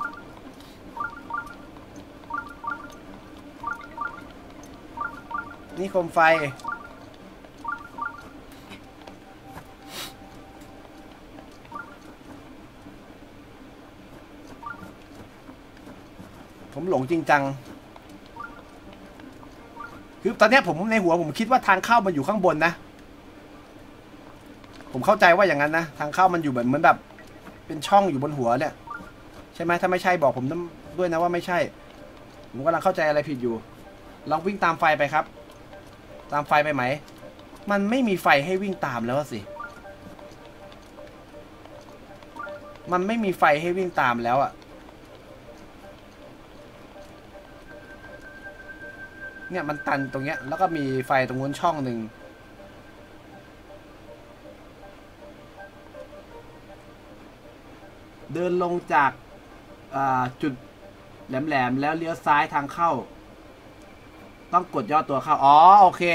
Speaker 1: นี่โคมไฟผมหลงจริงจังคือตอนนี้ผมในหัวผมคิดว่าทางเข้ามันอยู่ข้างบนนะผมเข้าใจว่าอย่างนั้นนะทางเข้ามันอยู่เหมือนแบบเป็นช่องอยู่บนหัวเนี่ยใช่ไหมถ้าไม่ใช่บอกผมด้วยนะว่าไม่ใช่ผมกำลังเข้าใจอะไรผิดอยู่ลองวิ่งตามไฟไปครับตามไฟไปไหมมันไม่มีไฟให้วิ่งตามแล้วสิมันไม่มีไฟให้วิ่งตามแล้วอะเนี่ยมันตันตรงเนี้ยแล้วก็มีไฟตรงนู้นช่องหนึ่งเดินลงจากจุดแหลมๆแล้วเลี้ยวซ้ายทางเข้าต้องกดย่อตัวเข้าอ๋อโอเค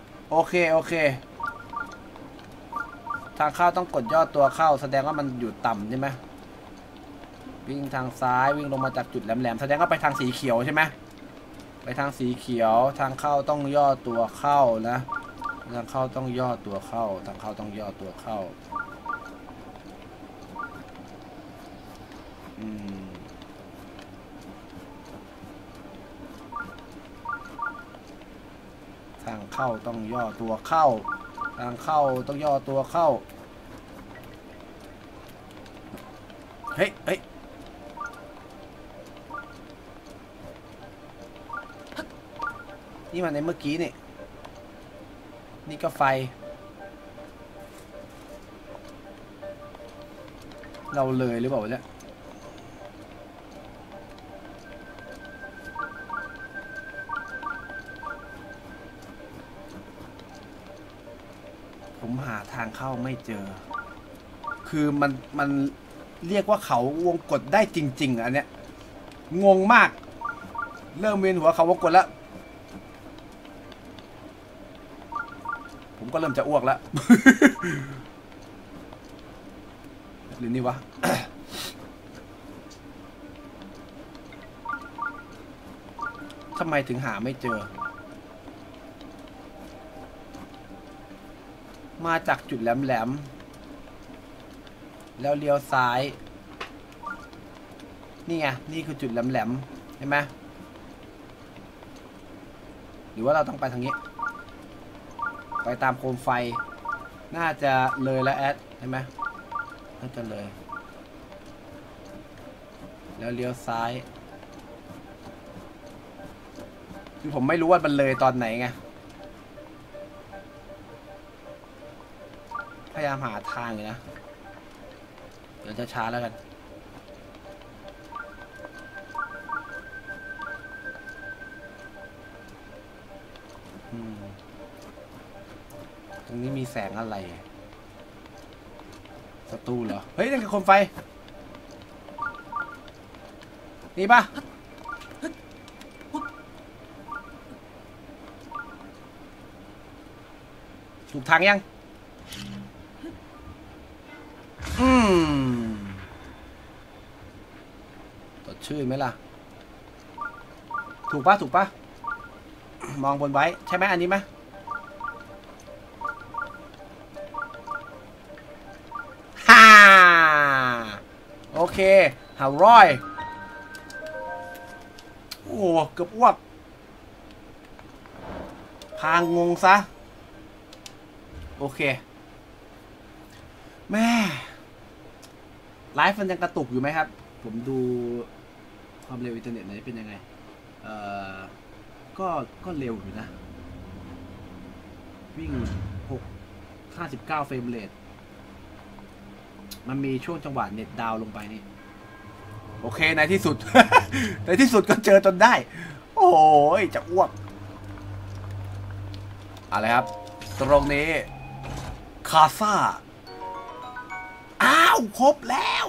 Speaker 1: ทางเข้าต้องกดย่อตัวเข้าแสดงว่ามันอยู่ต่ำใช่ไหมวิ่งทางซ้ายวิ่งลงมาจากจุดแหลมๆแสดงว่าไปทางสีเขียวใช่ไหมไปทางสีเขียวทางเข้าต้องย่อตัวเข้านะทางเข้าต้องย่อตัวเข้าทางเข้าต้องย่อตัวเข้าทางเข้าต้องย่อตัวเข้าทางเข้าต้องย่อตัวเข้าเฮ้ยนี่มันในเมื่อกี้นี่ก็ไฟเราเลยหรือเปล่าเนี่ยผมหาทางเข้าไม่เจอคือมันเรียกว่าเขาวงกฏได้จริงๆอันเนี้ยงงมากเริ่มเวียนหัวเขาวงกฏแล้วผมก็เริ่มจะอ้วกแล้ว หรือนี่วะ ทำไมถึงหาไม่เจอมาจากจุดแหลมๆแล้วเลี้ยวซ้ายนี่ไงนี่คือจุดแหลมๆใช่ไหมหรือว่าเราต้องไปทางนี้ไปตามโคมไฟน่าจะเลยแล้วแอดใช่ไหมน่าจะเลยแล้วเลี้ยวซ้ายคือผมไม่รู้ว่ามันเลยตอนไหนไงพยายามหาทางอยู่นะเดี๋ยวจะช้าแล้วกันตรงนี้มีแสงอะไรศัตรูเหรอเฮ้ยนั่นคือโคมไฟนี่ปะถูกทางยังสดชื่นไหมล่ะถูกปะถูกปะมองบนไว้ใช่ไหมอันนี้ไหมฮ่าโอเคหาร้อยโอ้เกือบอ้วกพางงงซะโอเคแม่ไลฟ์มันยังกระตุกอยู่ไหมครับผมดูความเร็วอินเทอร์เน็ตไหนเป็นยังไงก็เร็วอยู่นะวิ่ง59 เฟรมเรทมันมีช่วงจังหวะเน็ตดาวลงไปนี่โอเคในที่สุด ในที่สุดก็เจอจนได้โอ้ยจะอ้วกอะไรครับตรงนี้คาซ่าอ้าวครบแล้ว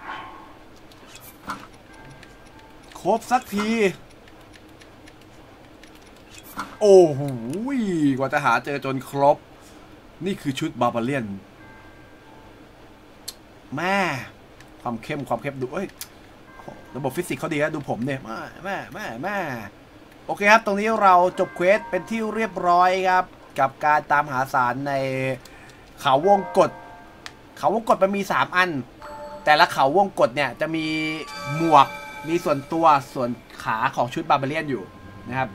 Speaker 1: ครบสักทีโอ้โหกว่าจะหาเจอจนครบนี่คือชุดบาบาเลียนแม่ความเข้มดูเอ้ยระบบฟิสิกส์เขาดีนะดูผมเนี่ยแม่โอเคครับตรงนี้เราจบเควสเป็นที่เรียบร้อยครับกับการตามหาสารในเขาวงกฏมันมี3อันแต่ละเขาวงกฏเนี่ยจะมีหมวกมีส่วนตัวส่วนขาของชุดบาบาเลียนอยู่นะครับ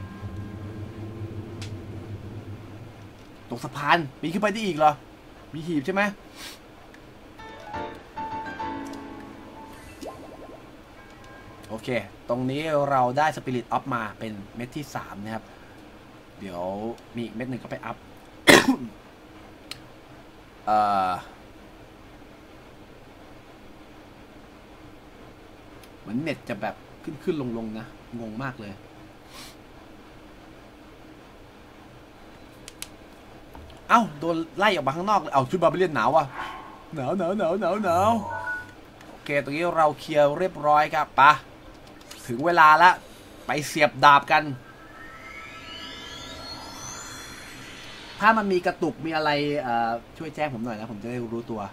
Speaker 1: ตกสะพานมีขึ้นไปได้อีกเหรอมีหีบใช่ไหมโอเคตรงนี้เราได้สปิริตอัพมาเป็นเม็ดที่3นะครับเดี๋ยวมีอีกเม็ดหนึ่งก็ไปอัพ เหมือนเน็ตจะแบบขึ้นลงนะงงมากเลยเอ้าโดนไล่ออกมาข้างนอกเลยเอาชุดบาบาเลียนหนาวอ่ะหนาวโอเคตรงนี้เราเคลียร์เรียบร้อยครับปะถึงเวลาละไปเสียบดาบกันถ้ามันมีกระตุกมีอะไรช่วยแจ้งผมหน่อยนะผมจะได้รู้ตัว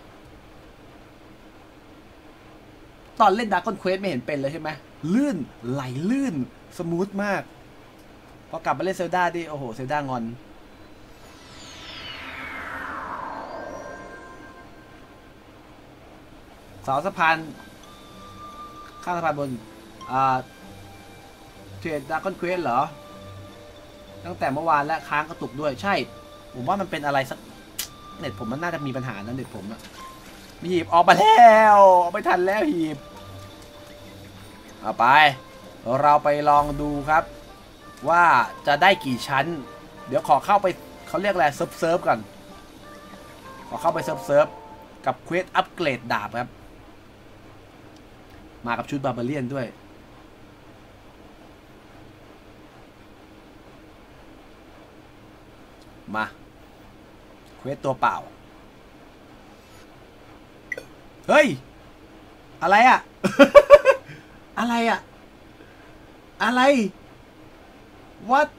Speaker 1: ตอนเล่นดาร์กอนเควสไม่เห็นเป็นเลยใช่ไหมลื่นไหลลื่นสมูทมากพอกลับมาเล่นเซลดาดิโอ้โหเซลดางอนเสาสะพานข้างสะพานบนเทรดดาร์กอนเควสเหรอตั้งแต่เมื่อวานและค้างกระตุกด้วยใช่ผมว่ามันเป็นอะไรสักเน็ตผมมันน่าจะมีปัญหานะเน็ตผมอะมีหีบออกมาแล้วไม่ทันแล้วหีบเอาไปเราไปลองดูครับว่าจะได้กี่ชั้นเดี๋ยวขอเข้าไปเขาเรียกอะไรเซิร์ฟก่อนขอเข้าไปเซิร์ฟกับเควสอัปเกรดดาบครับมากับชุดบาบาเลียนด้วยมาเควสตัวเปล่าเฮ้ยอะไรอะ อะไรอะอะไร what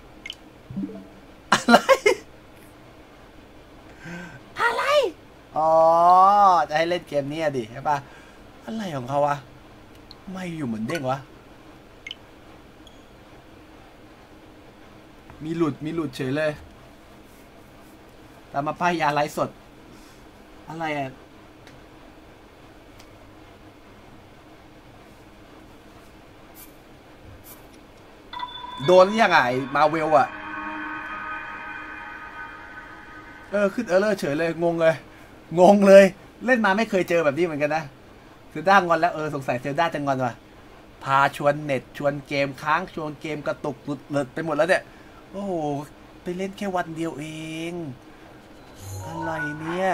Speaker 1: อะไรอ๋อจะให้เล่นเกมนี้ดิใช่ปะอะไรของเขาวะไม่อยู่เหมือนเด้งวะมีหลุดเฉยเลยแต่มาป้ายยาไลฟ์สดอะไรอ่ะโดนยังไงมาเวลอ่ะขึ้นเออร์เลอร์เฉยเลยงงเลยเล่นมาไม่เคยเจอแบบนี้เหมือนกันนะเซลด้างอนแล้วสงสัยเซลด้าจะงอนว่ะพาชวนเน็ตชวนเกมค้างชวนเกมกระตุกหลุดเลิดไปหมดแล้วเนี่ยโอ้โหไปเล่นแค่วันเดียวเองอะไรเนี่ย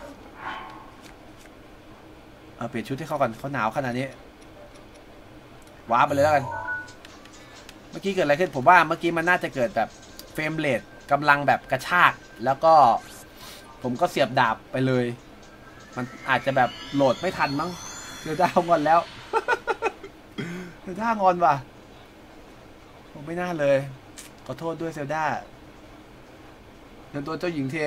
Speaker 1: เปลี่ยนชุดให้เขาก่อนเขาหนาวขนาดนี้ว้าไปเลยแล้วกันเมื่อกี้เกิดอะไรขึ้นผมว่าเมื่อกี้มันน่าจะเกิดแบบเฟรมเรทกำลังแบบกระชากแล้วก็ผมก็เสียบดาบไปเลยมันอาจจะแบบโหลดไม่ทันมั้งเซลด้างอนแล้วเซลด้างอนว่ะผมไม่น่าเลยขอโทษด้วยเซลด้าเดี๋ยวตัวเจ้าหญิงเท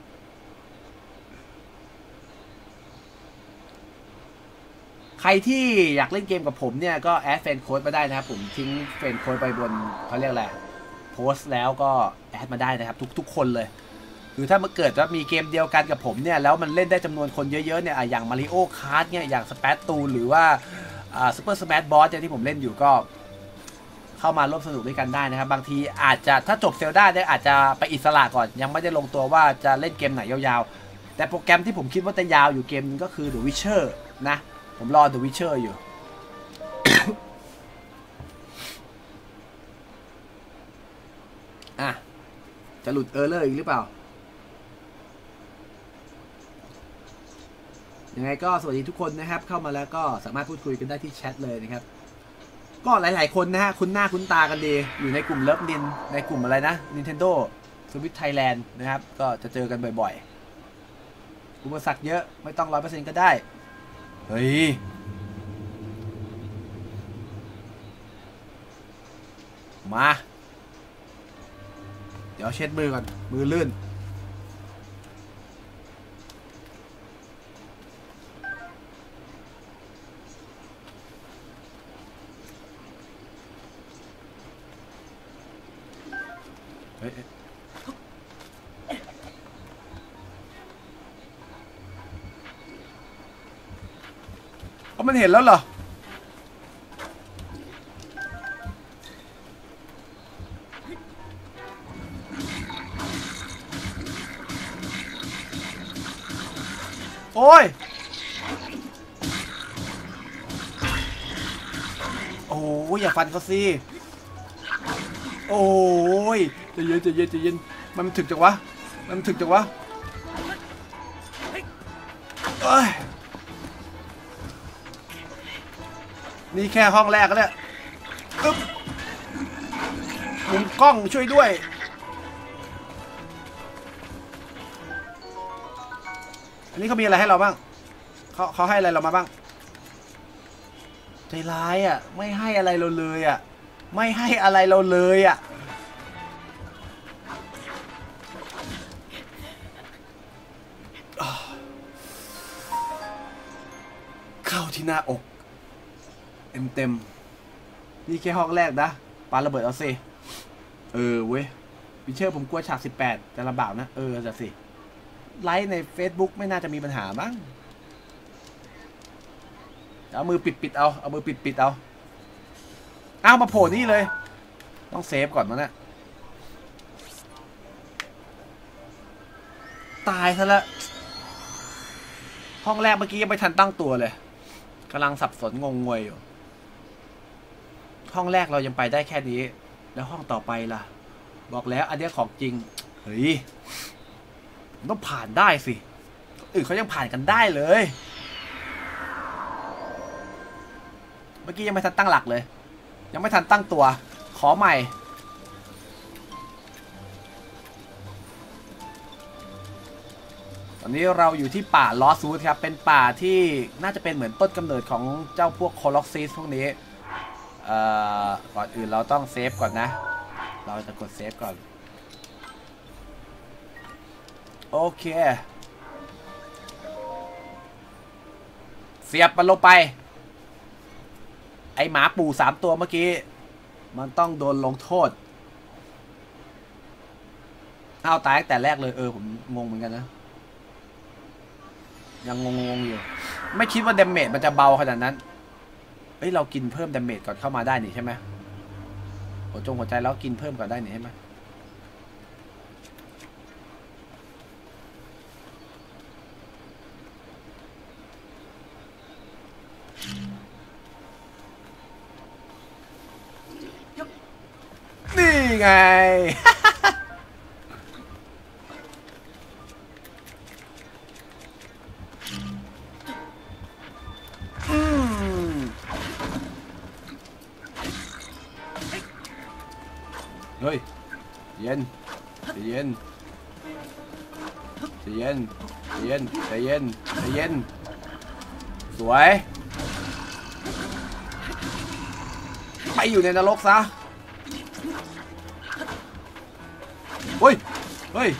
Speaker 1: ใครที่อยากเล่นเกมกับผมเนี่ยก็แอดเฟรนด์โค้ดมาได้นะครับผมทิ้งเฟรนด์โค้ดไปบนเขาเรียกอะไรโพสต์แล้วก็แอดมาได้นะครับทุกคนเลยคือถ้ามันเกิดว่ามีเกมเดียวกันกับผมเนี่ยแล้วมันเล่นได้จำนวนคนเยอะๆเนี่ยอย่างมาริโอคาร์ทเนี่ยอย่างสเปซตูนหรือว่าซูเปอร์สแมชบอสที่ผมเล่นอยู่ก็เข้ามาร่วมสนุกด้วยกันได้นะครับบางทีอาจจะถ้าจบเซลด้าเนี่ยอาจจะไปอิสระก่อนยังไม่ได้ลงตัวว่าจะเล่นเกมไหนยาวๆแต่โปรแกรมที่ผมคิดว่าจะยาวอยู่เกมนึงก็คือ The Witcher นะผมรอ The Witcher อยู่ จะหลุดเลอร์อีกหรือเปล่ายังไงก็สวัสดีทุกคนนะครับเข้ามาแล้วก็สามารถพูดคุยกันได้ที่แชทเลยนะครับก็หลายๆคนนะฮะคุ้นหน้าคุ้นตากันดีอยู่ในกลุ่มเลิฟนินในกลุ่มอะไรนะ Nintendo Switch Thailand นะครับก็จะเจอกันบ่อยๆอุปสรรคเยอะไม่ต้อง 100% ก็ได้เฮ้ยมาเดี๋ยวเช็ดมือก่อนมือลื่นมันเห็นแล้วเหรอโอ้ยโอ้ยอย่าฟันเขาสิโอ้ยใจเย็นใจเย็นใจเย็นมันถึกจังวะมันถึกจังวะเอ้ยนี่แค่ห้องแรกก็เนี่ยมุมกล้องช่วยด้วยอันนี้เขามีอะไรให้เราบ้างเขาให้อะไรเรามาบ้างใจร้ายอ่ะไม่ให้อะไรเราเลยอ่ะไม่ให้อะไรเราเลยอ่ะเข้าที่หน้าอกเต็มนี่แค่ห้องแรกนะปาระเบิดเอาสิเว้ยวิเชอร์ผมกลัวฉาก18จะลำบากนะจะสิไลฟ์ใน Facebook ไม่น่าจะมีปัญหาบ้างเอามือปิดเอามือปิดเอามาโผล่นี่เลยต้องเซฟก่อนมั้งนะตายซะแล้วห้องแรกเมื่อกี้ยังไม่ทันตั้งตัวเลยกำลังสับสนงงงวยอยู่ห้องแรกเรายังไปได้แค่นี้แล้วห้องต่อไปล่ะบอกแล้วอันนี้ของจริงเฮ้ยต้องผ่านได้สิเขายังผ่านกันได้เลยเมื่อกี้ยังไม่ทันตั้งหลักเลยยังไม่ทันตั้งตัวขอใหม่ตอนนี้เราอยู่ที่ป่าลอซูธครับเป็นป่าที่น่าจะเป็นเหมือนต้นกำเนิดของเจ้าพวกโคล็อกซิสพวกนี้ก่อนอื่นเราต้องเซฟก่อนนะเราจะกดเซฟก่อนโอเคเสียบมันลงไปไอหมาปู่3ตัวเมื่อกี้มันต้องโดนลงโทษเอาตายตั้งแต่แรกเลยผมงงเหมือนกันนะยังงงอยู่ไม่คิดว่าเดเมจมันจะเบาขนาดนั้นเรากินเพิ่มดาเมจก่อนเข้ามาได้นี่ใช่ไหมหัวใจแล้วกินเพิ่มก่อนได้นี่ใช่ไหมไง เฮ้ยเย็นใจเย็นใจเย็นใจเย็นใจเย็นใจเย็นสวยไปอยู่ในนรกซะเฮ้ยเฮ้ย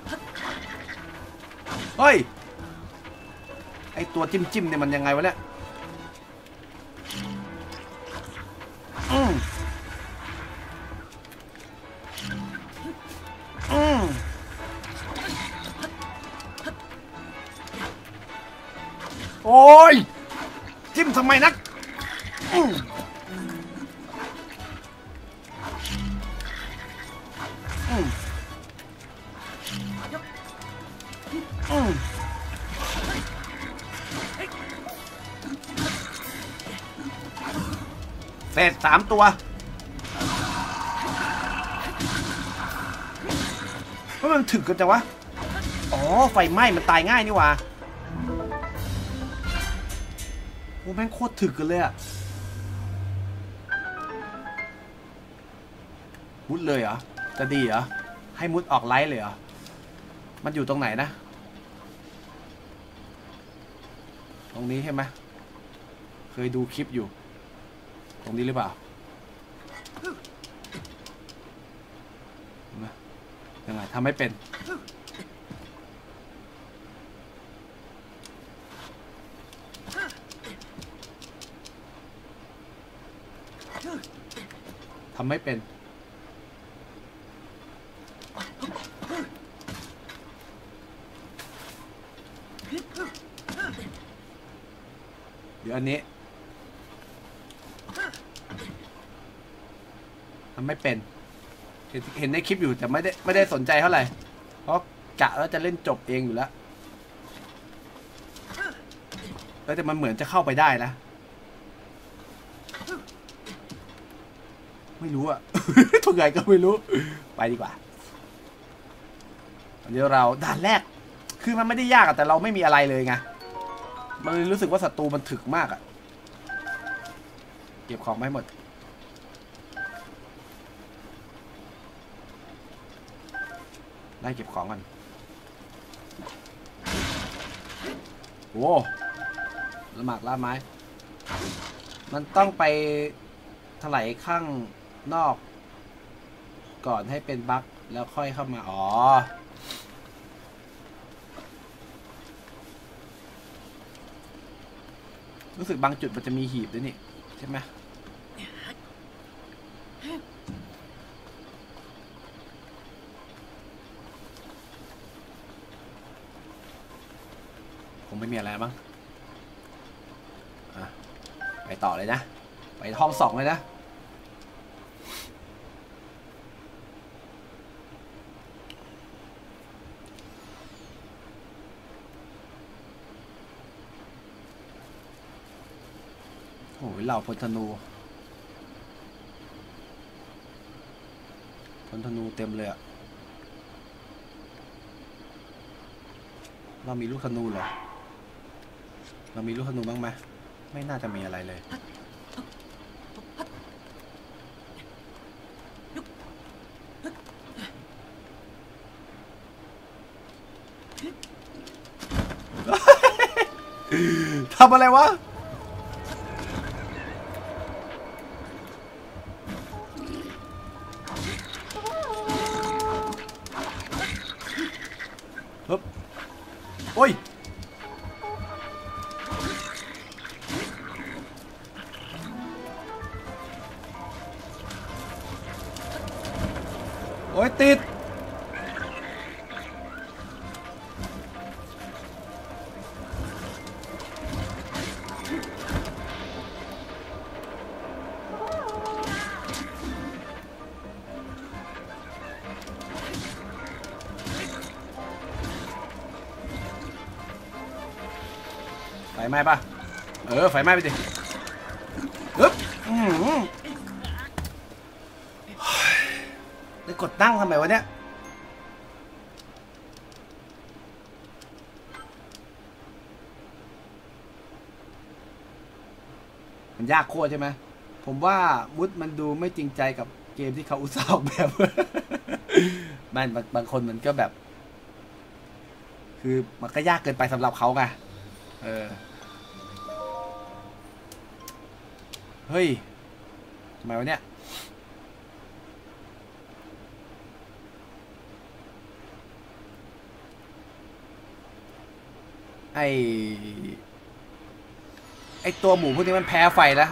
Speaker 1: เฮ้ยไอตัวจิ้มเนี่ยมันยังไงวะเนี่ยโอ้ยจิ้มทำไมนักเศษ3 ตัวเพราะมันถึกกันจังวะอ๋อไฟไหม้มันตายง่ายนี่หว่าโอ้แม่งโคตรถึกกันเลยอะมุดเลยเหรอจะดีเหรอให้มุดออกไลท์เลยเหรอมันอยู่ตรงไหนนะตรงนี้ใช่ไหมเคยดูคลิปอยู่ตรงนี้หรือเปล่ายังไงทำไม่เป็นทำไม่เป็นเดี๋ยวอันนี้ทำไม่เป็นเห็นในคลิปอยู่แต่ไม่ได้สนใจเท่าไหร่เพราะกะแล้วจะเล่นจบเองอยู่แล้วแต่มันเหมือนจะเข้าไปได้นะไม่รู้อะ ทุกอย่างก็ไม่รู้ไปดีกว่าเดี๋ยวเราด่านแรกคือมันไม่ได้ยากอะแต่เราไม่มีอะไรเลยไงมันเลยรู้สึกว่าศัตรูมันถึกมากอะเก็บของไม่หมดได้เก็บของกันโว้ละหมากล่าไม้มันต้องไปถลายข้างนอกก่อนให้เป็นบั๊กแล้วค่อยเข้ามาอ๋อรู้สึกบางจุดมันจะมีหีบด้วยนี่ใช่ไหมคงไม่มีอะไรบ้างไปต่อเลยนะไปห้อง2เลยนะโอ้ยเหล่าพลธนูเต็มเลยอะเรามีลูกธนูเหรอเรามีลูกธนูบ้างไหมไม่น่าจะมีอะไรเลยทำอะไรวะฮึบโอ้ยโอ้ยติดไฟไหม้ป่ะไฟไหม้ไปดิฮึบกดนั่งทำไมวะเนี่ยมันยากโคตรใช่ไหมผมว่ามุดมันดูไม่จริงใจกับเกมที่เขาอุตส่าห์ออกแบบ มันบางคนมันก็แบบคือมันก็ยากเกินไปสำหรับเขาไงเฮ้ยทำไมวะเนี่ยไอตัวหมูพวกนี้มันแพ้ไฟแล้ว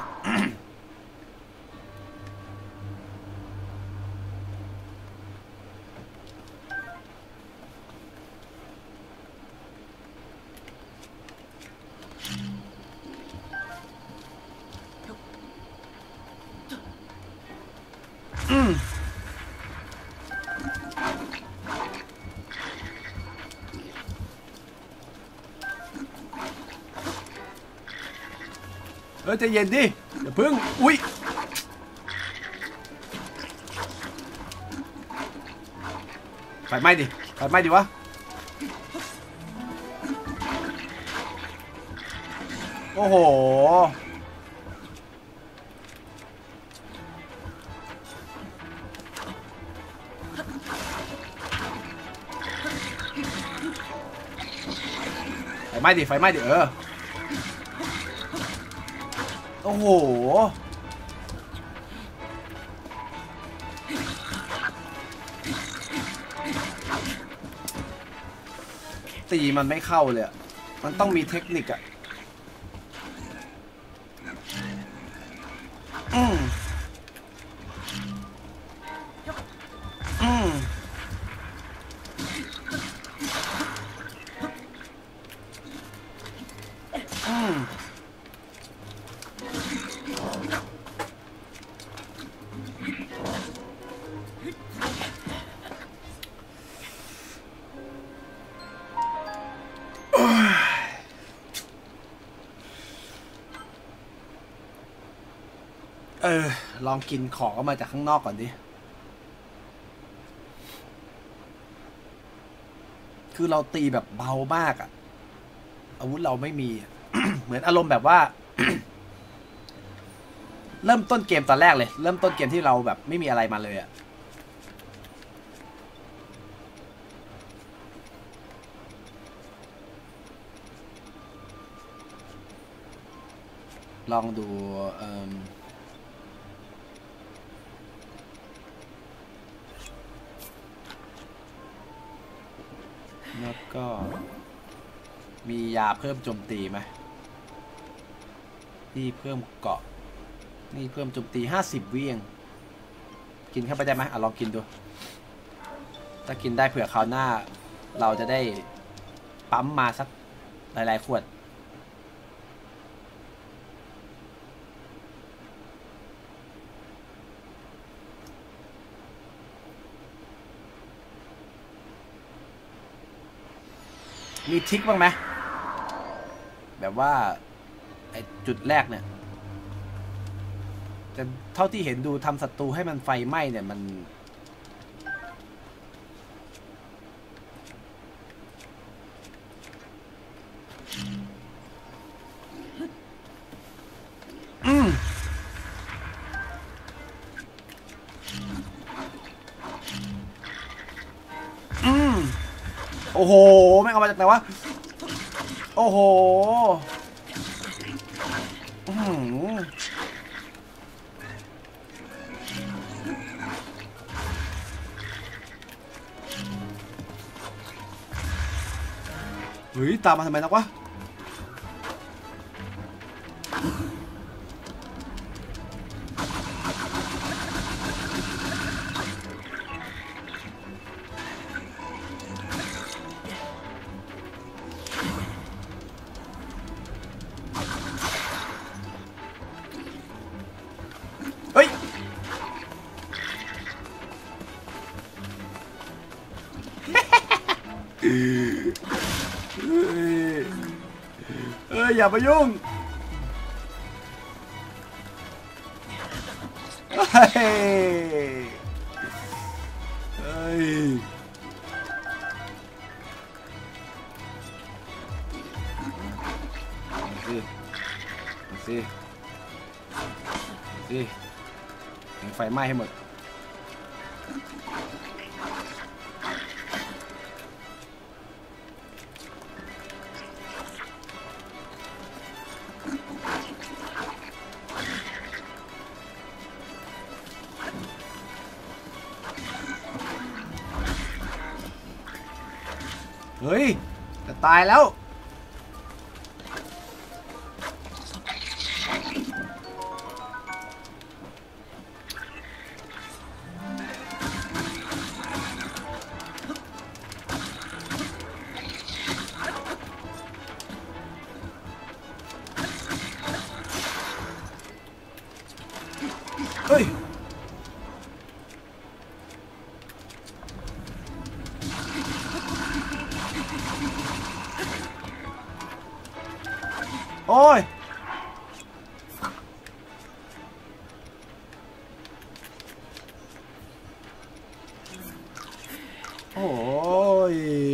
Speaker 1: ใจเย็นดิอย่าพึ่งอุ้ยไฟไหม้ดิไฟไหม้ดิวะโอ้โหไฟไหม้ดิไฟไหม้ดิโอ้โหตีมันไม่เข้าเลยอ่ะมันต้องมีเทคนิคอ่ะลองกินของออกมาจากข้างนอกก่อนดิคือเราตีแบบเบามากอ่ะอาวุธเราไม่มี เหมือนอารมณ์แบบว่า เริ่มต้นเกมตอนแรกเลยเริ่มต้นเกมที่เราแบบไม่มีอะไรมาเลยอ่ะลองดูแล้วก็มียาเพิ่มโจมตีไหมนี่เพิ่มเกาะนี่เพิ่มโจมตี50 วิเองกินเข้าไปได้ไหมลองกินดูถ้ากินได้เผื่อคราวหน้าเราจะได้ปั๊มมาสักหลายๆขวดมีทริคบ้างไหมแบบว่าไอ้จุดแรกเนี่ยแต่เท่าที่เห็นดูทำศัตรูให้มันไฟไหม้เนี่ยมันโอ้โหแม่งเอามาจากไหนวะโอ้โหเฮ้ยตามมาทำไมนักวะอย่าไปยุ่งสิไฟไหม้ให้หมดเฮ้ยจะตายแล้วเฮ้ยโอ้ยโอ้ย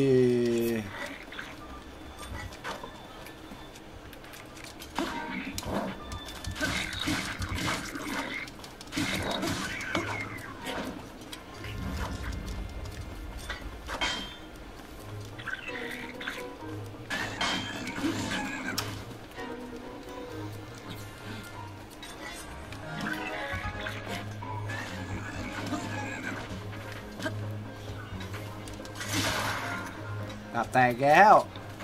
Speaker 1: ดาบแตกแล้ว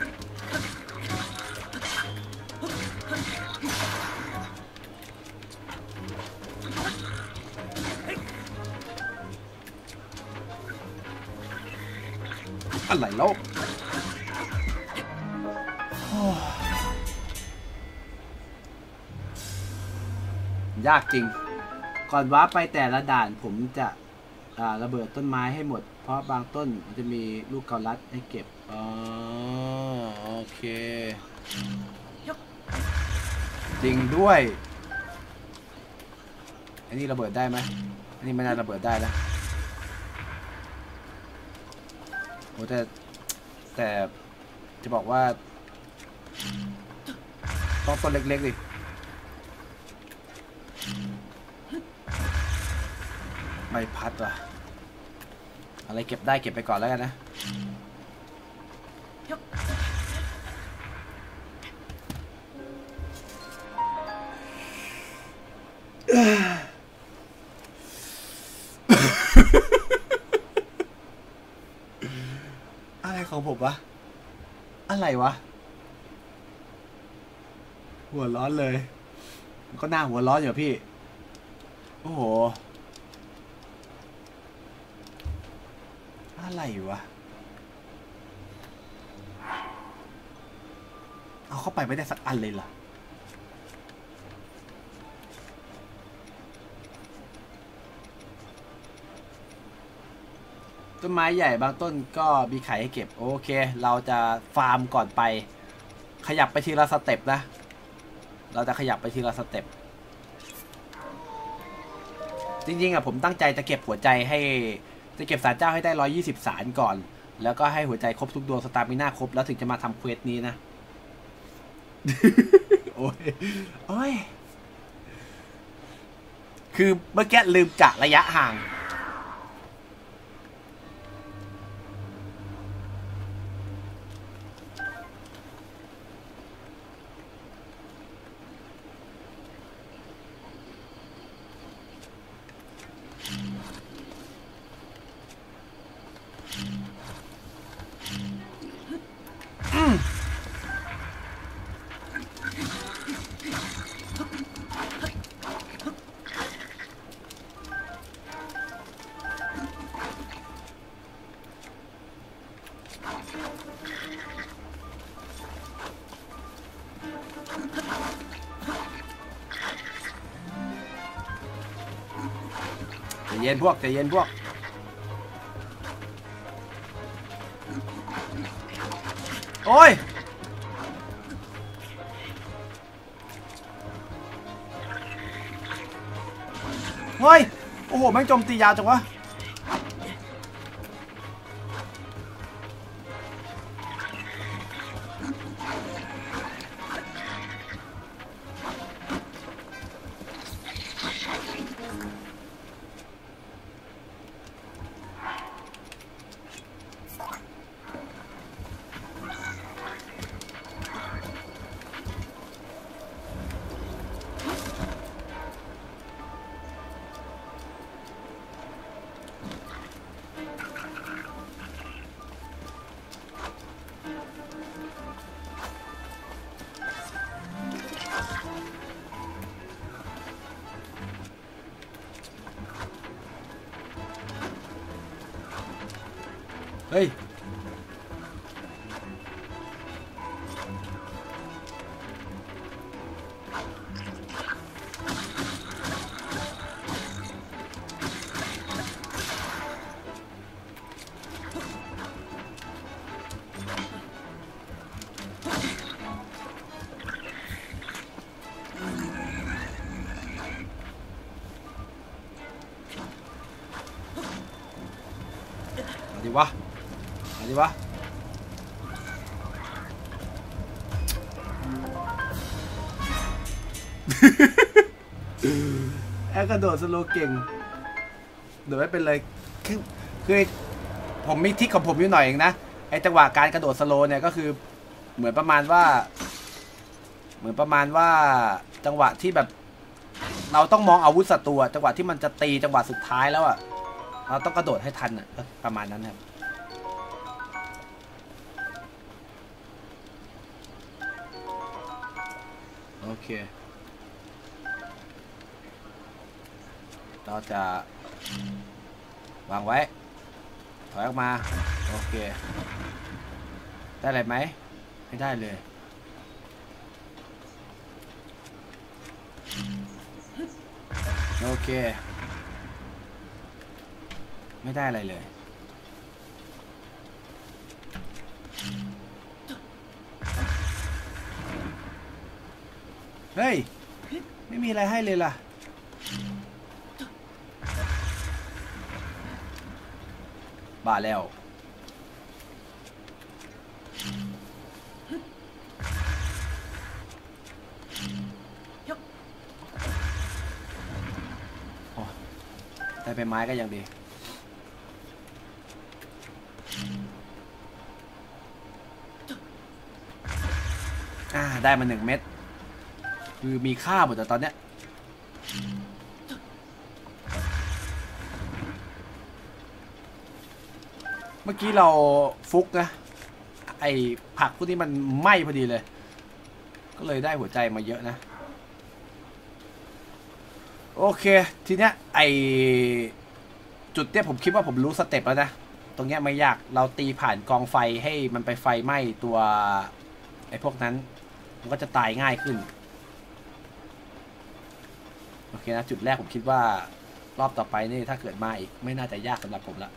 Speaker 1: อะไรแล้วยากจริงก่อนว้าไปแต่ละด่านผมจะระเบิดต้นไม้ให้หมดเพราะบางต้นมันจะมีลูกเกาลัดให้เก็บโอเคจริงด้วยอันนี้ระเบิดได้ไหมอันนี้ไม่น่าระเบิดได้แล้วโอ้แต่จะบอกว่าต้องต้นเล็กๆดิไม่พัดว่ะอะไรเก็บได้เก็บไปก่อนแล้วกันนะอะไรของผมวะอะไรวะหัวร้อนเลยก็น่าหัวร้อนอยู่พี่โอ้โหอะไรวะเอาเข้าไปไม่ได้สักอันเลยเหรอต้นไม้ใหญ่บางต้นก็มีไข่ให้เก็บโอเคเราจะฟาร์มก่อนไปขยับไปทีละสเต็ปนะเราจะขยับไปทีละสเต็ปจริงๆอ่ะผมตั้งใจจะเก็บหัวใจให้จะเก็บสารเจ้าให้ได้120 สารก่อนแล้วก็ให้หัวใจครบทุกดวงสตามิน่าครบแล้วถึงจะมาทำเควสนี้นะ โอ้ยคือเมื่อกี้ลืมกะระยะห่างใจเย็นพวกใจเย็นพวกโอ้ยเฮ้ยโอ้โหแม่งโจมตียาวจังวะเฮ้ยมาดิวะมาดิวะแอกกระโดดสโลว์เก่งเดี๋ยวไม่เป็นเลยคือผมมีทริคของผมอยู่หน่อยเองนะไอจังหวะการกระโดดสโลว์เนี่ยก็คือเหมือนประมาณว่าจังหวะที่แบบเราต้องมองอาวุธศัตรูจังหวะที่มันจะตีจังหวะสุดท้ายแล้วอ่ะเราต้องกระโดดให้ทันอ่ะประมาณนั้นครับโอเคเราจะวางไว้ถอยออกมาโอเคได้อะไรไหมไม่ได้เลยโอเคไม่ได้อะไรเลยเฮ้ยไม่มีอะไรให้เลยล่ะบ้าแล้วได้เป็นไม้ก็ยังดีได้มา1 เม็ดคือมีค่าหมดแต่ตอนเนี้ยเมื่อกี้เราฟุกนะไอผักพวกนี้มันไหม้พอดีเลยก็เลยได้หัวใจมาเยอะนะโอเคทีเนี้ยไอจุดเนี้ยผมคิดว่าผมรู้สเต็ปแล้วนะตรงเนี้ยไม่ยากเราตีผ่านกองไฟให้มันไปไฟไหม้ตัวไอพวกนั้นมันก็จะตายง่ายขึ้นโอเคนะจุดแรกผมคิดว่ารอบต่อไปนี่ถ้าเกิดมาอีกไม่น่าจะยากสำหรับผมละ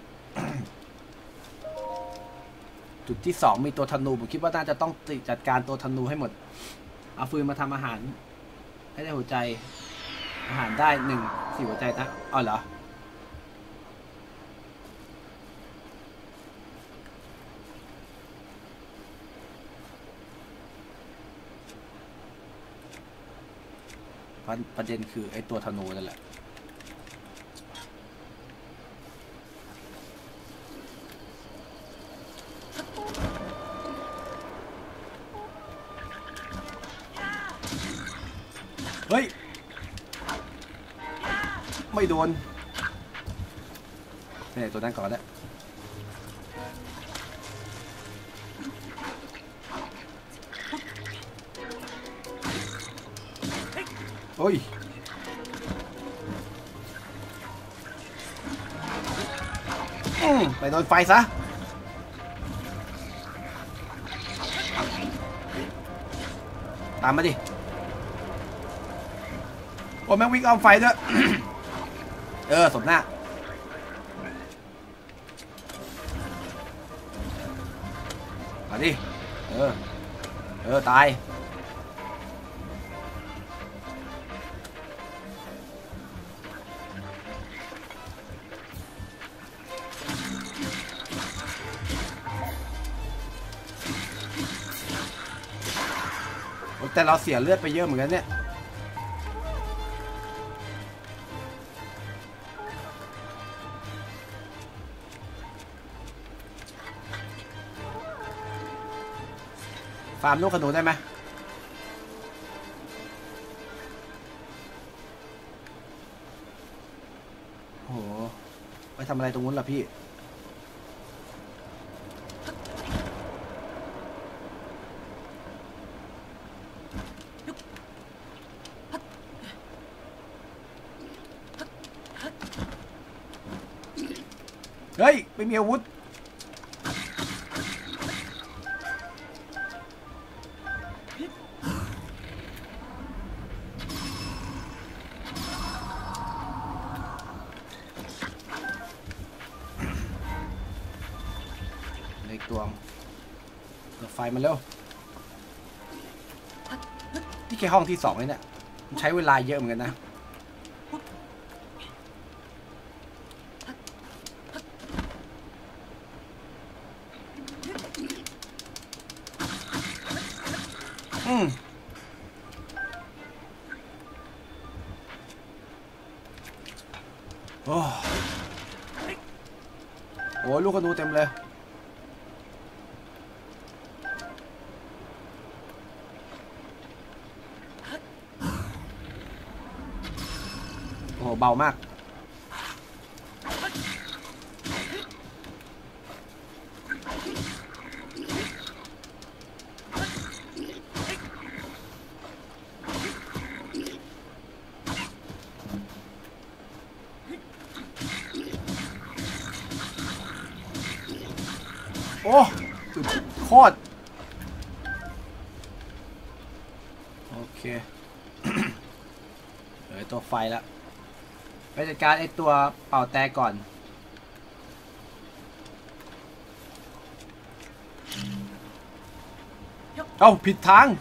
Speaker 1: จุดที่2มีตัวธนูผมคิดว่าน่าจะต้องจัดการตัวธนูให้หมดเอาฟืนมาทำอาหารให้ได้หัวใจอาหารได้4 หัวใจนะอ๋อเหรอประเด็นคือไอ้ตัวธนูนั่นแหละเฮ้ยไม่โดนนี่ตัวนั้นก่อนแล้วโอ้ยไปโดนไฟซะตามมาดิโอ้แม่งวิ่งเอาไฟด้วยสมหน้ามาดิตายแต่เราเสียเลือดไปเยอะเหมือนกันเนี่ยฟาร์มลูกขนุนได้ไหมโอ้โหไปทำอะไรตรงนู้นล่ะพี่เฮ้ยไม่มีอาวุธมันเร็วนี่แค่ห้องที่2เลยเนี่ยใช้เวลาเยอะเหมือนกันนะโอ้ลูกกระนูเต็มเลยโอ้เบามากโอ้โคตรโอเค ตัวไฟแล้วไปจัดการไอตัวเป่าแต่ก่อนเอ้าผิดทาง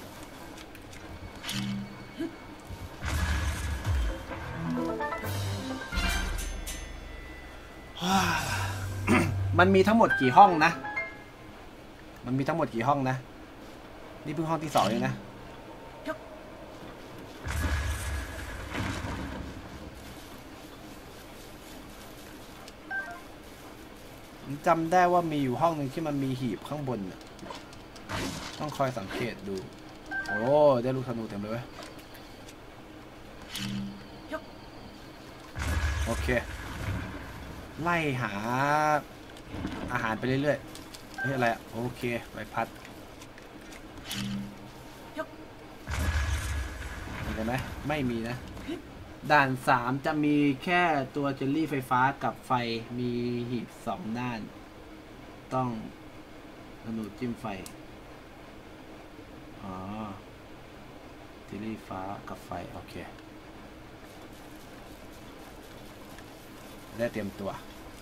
Speaker 1: มันมีทั้งหมดกี่ห้องนะมันมีทั้งหมดกี่ห้องนะนี่เพิ่งห้องที่2เองนะจำได้ว่ามีอยู่ห้องหนึ่งที่มันมีหีบข้างบนต้องคอยสังเกตดูโอ้ได้ลูกธนูเต็มเลยเว้ยโอเคไล่หาอาหารไปเรื่อยๆนี่อะไรโอเคใบพัดเห็นไหมไม่มีนะด่าน3จะมีแค่ตัวเจลลี่ไฟฟ้ากับไฟมีหีบ2ด้านต้องธนูจิ้มไฟอ๋อเจลลี่ฟ้ากับไฟโอเคได้เตรียมตัว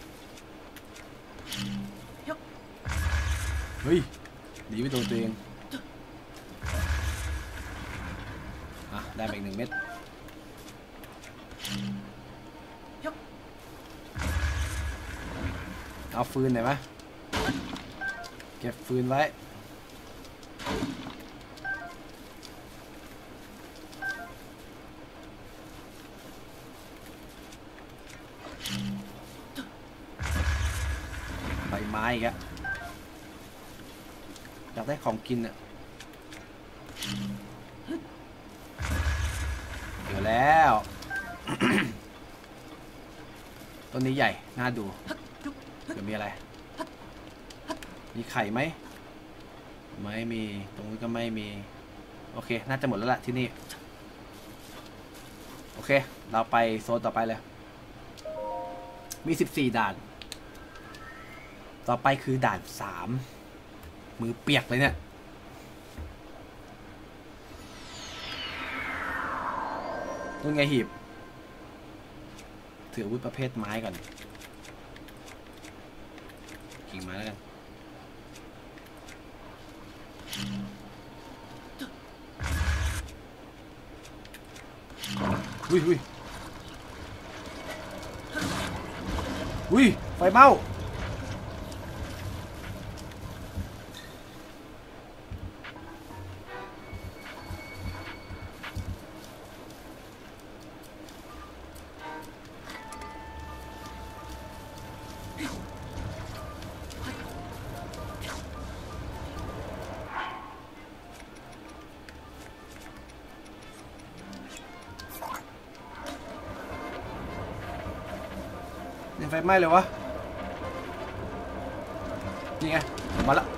Speaker 1: เฮ้ยหนีไปโดนตัวเองอ่ะได้ไปอีก1 เม็ดเอาฟืนหน่อยไหมเก็บฟืนไว้ใบไม้อีกอะอยากได้ของกินอะเดี๋ยวแล้ว ต้นนี้ใหญ่น่าดูเดี๋ยวมีอะไรมีไข่ไหมไม่มีตรงนี้ก็ไม่มีโอเคน่าจะหมดแล้วล่ะที่นี่โอเคเราไปโซนต่อไปเลยมี14ด่านต่อไปคือด่าน3มือเปียกเลยเนี่ยนู่นไงหีบถืออาวุธประเภทไม้ก่อนกิ่งไม้แล้วกันอุ้ยไฟเมาไฟไหม้เลยวะนี่ไงมาละ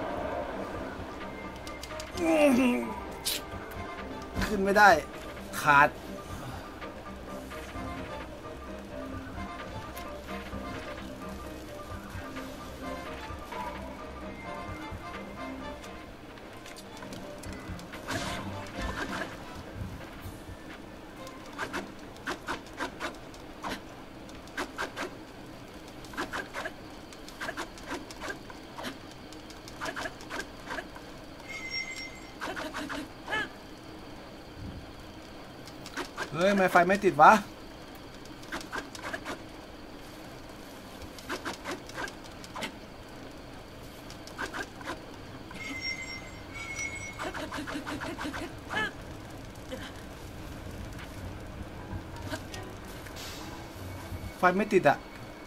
Speaker 1: ขึ้นไม่ได้ขาดฮ้ยทำไมไฟไม่ติดวะไฟไม่ติดอะ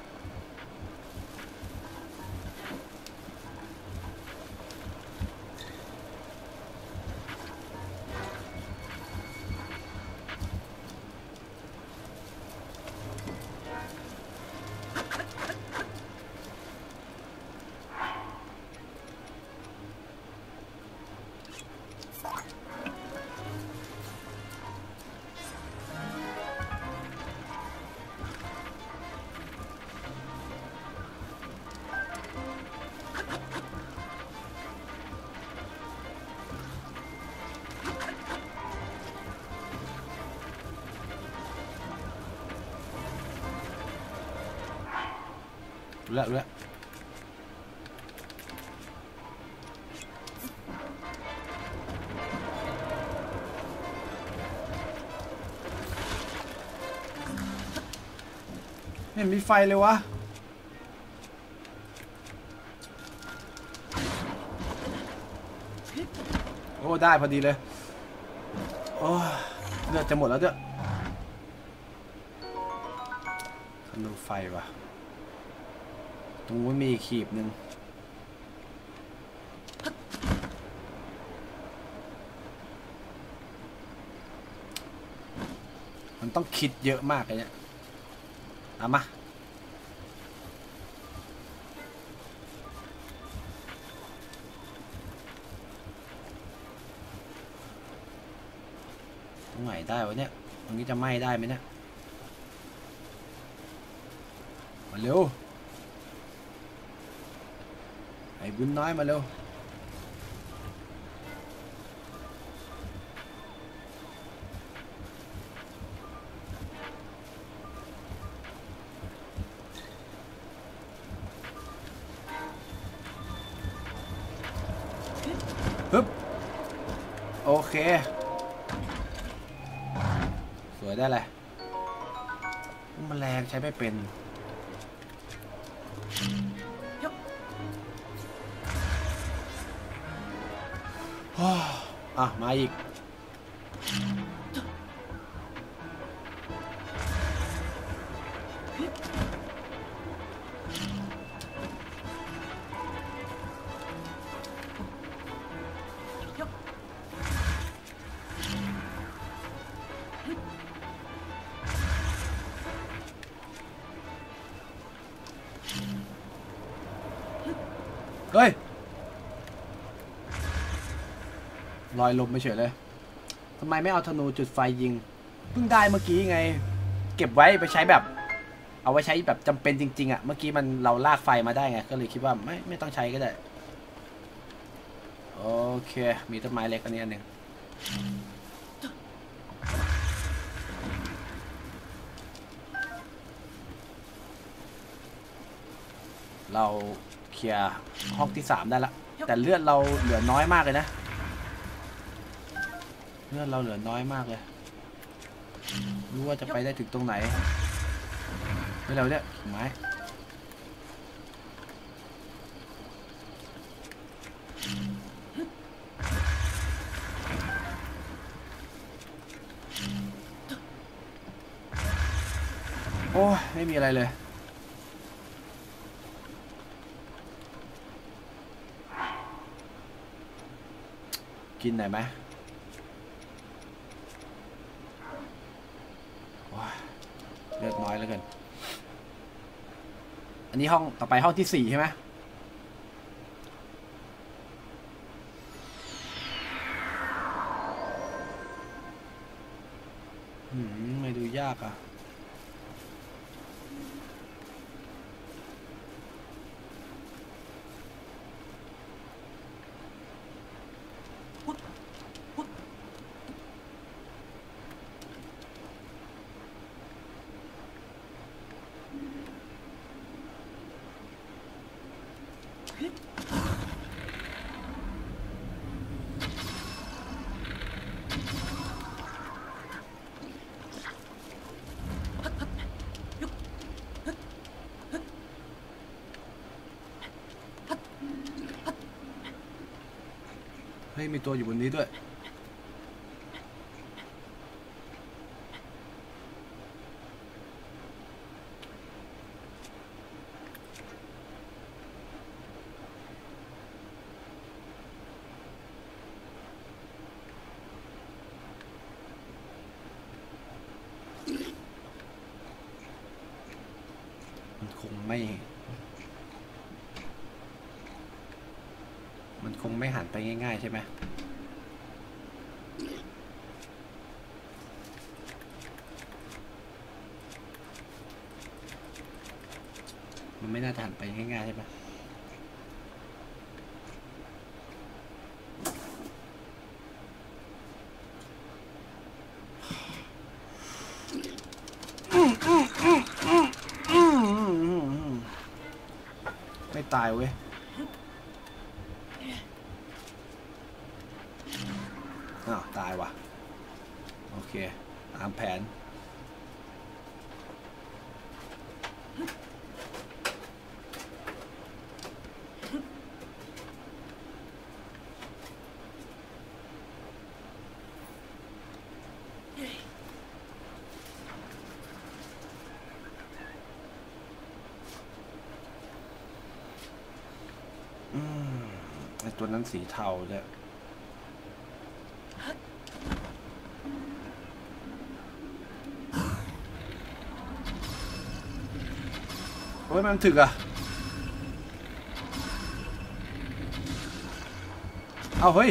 Speaker 1: รู้แล้วไม่เห็นมีไฟเลยวะโอ้ได้พอดีเลยโอ้เลือดจะหมดแล้วเด้อธนูไฟวะตรงนู้นมีขีบหนึ่งมันต้องคิดเยอะมากเลยเนี่ยเอามาตรงไหนได้วะเนี่ยตรงนี้จะไหม้ได้ไหมเนี่ยมาเร็วไอ้บุญน้อยมาเร็วปึ๊บโอเคสวยได้เลยแมลงใช้ไม่เป็นอ่ะมาอีกเฮ้ยลอยลมไปเฉยเลยทำไมไม่เอาธนูจุดไฟยิงเพิ่งได้เมื่อกี้ไงเก็บไว้ไปใช้แบบเอาไว้ใช้แบบจำเป็นจริงๆอ่ะเมื่อกี้มันเราลากไฟมาได้ไงก็เลยคิดว่าไม่ต้องใช้ก็ได้โอเคมีต้นไม้เล็กอันนี้อันหนึ่งเราเคลียร์ห้องที่3ได้ละแต่เลือดเราเหลือน้อยมากเลยนะเลือดเราเหลือน้อยมากเลยรู้ว่าจะไปได้ถึงตรงไหนไม่เราเนี่ยไม้โอ้ไม่มีอะไรเลยกินหน่อยไหมเลือดน้อยแล้วกันอันนี้ห้องต่อไปห้องที่4ใช่ไหมไม่ดูยากอ่ะฮ้ยมีตัวอยู่บนนี้ด้วยมันคงไม่หันไปง่ายๆใช่ไหมมันไม่น่าจะหันไปง่ายๆใช่ไหมไม่ตายเว้ยอ้าวตายว่ะโอเคตามแผนไอตัวนั้นสีเทาเนี่ยโอ้ยมันถึกอ่ะเอาเฮ้ย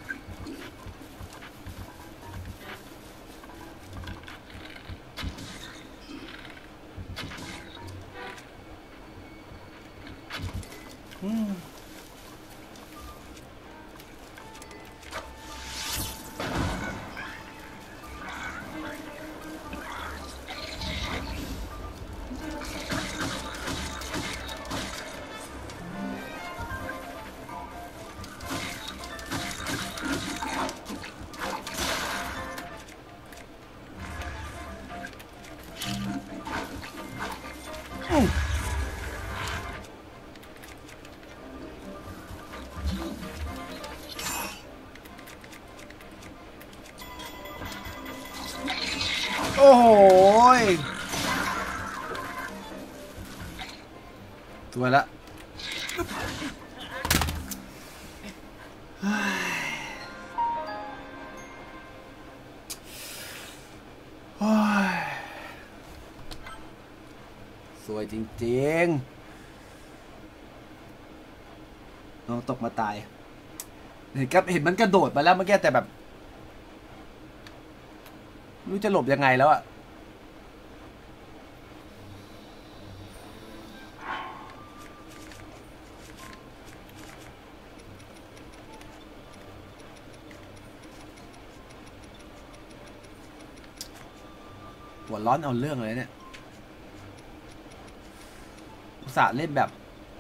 Speaker 1: โอ้โหตัวละสวยจริงๆน้องตกมาตายเห็นมันกระโดดมาแล้วเมื่อกี้แต่แบบไม่รู้จะหลบยังไงแล้วอะหัวร้อนเอาเรื่องเลยเนี่ยอุตส่าห์เล่นแบบ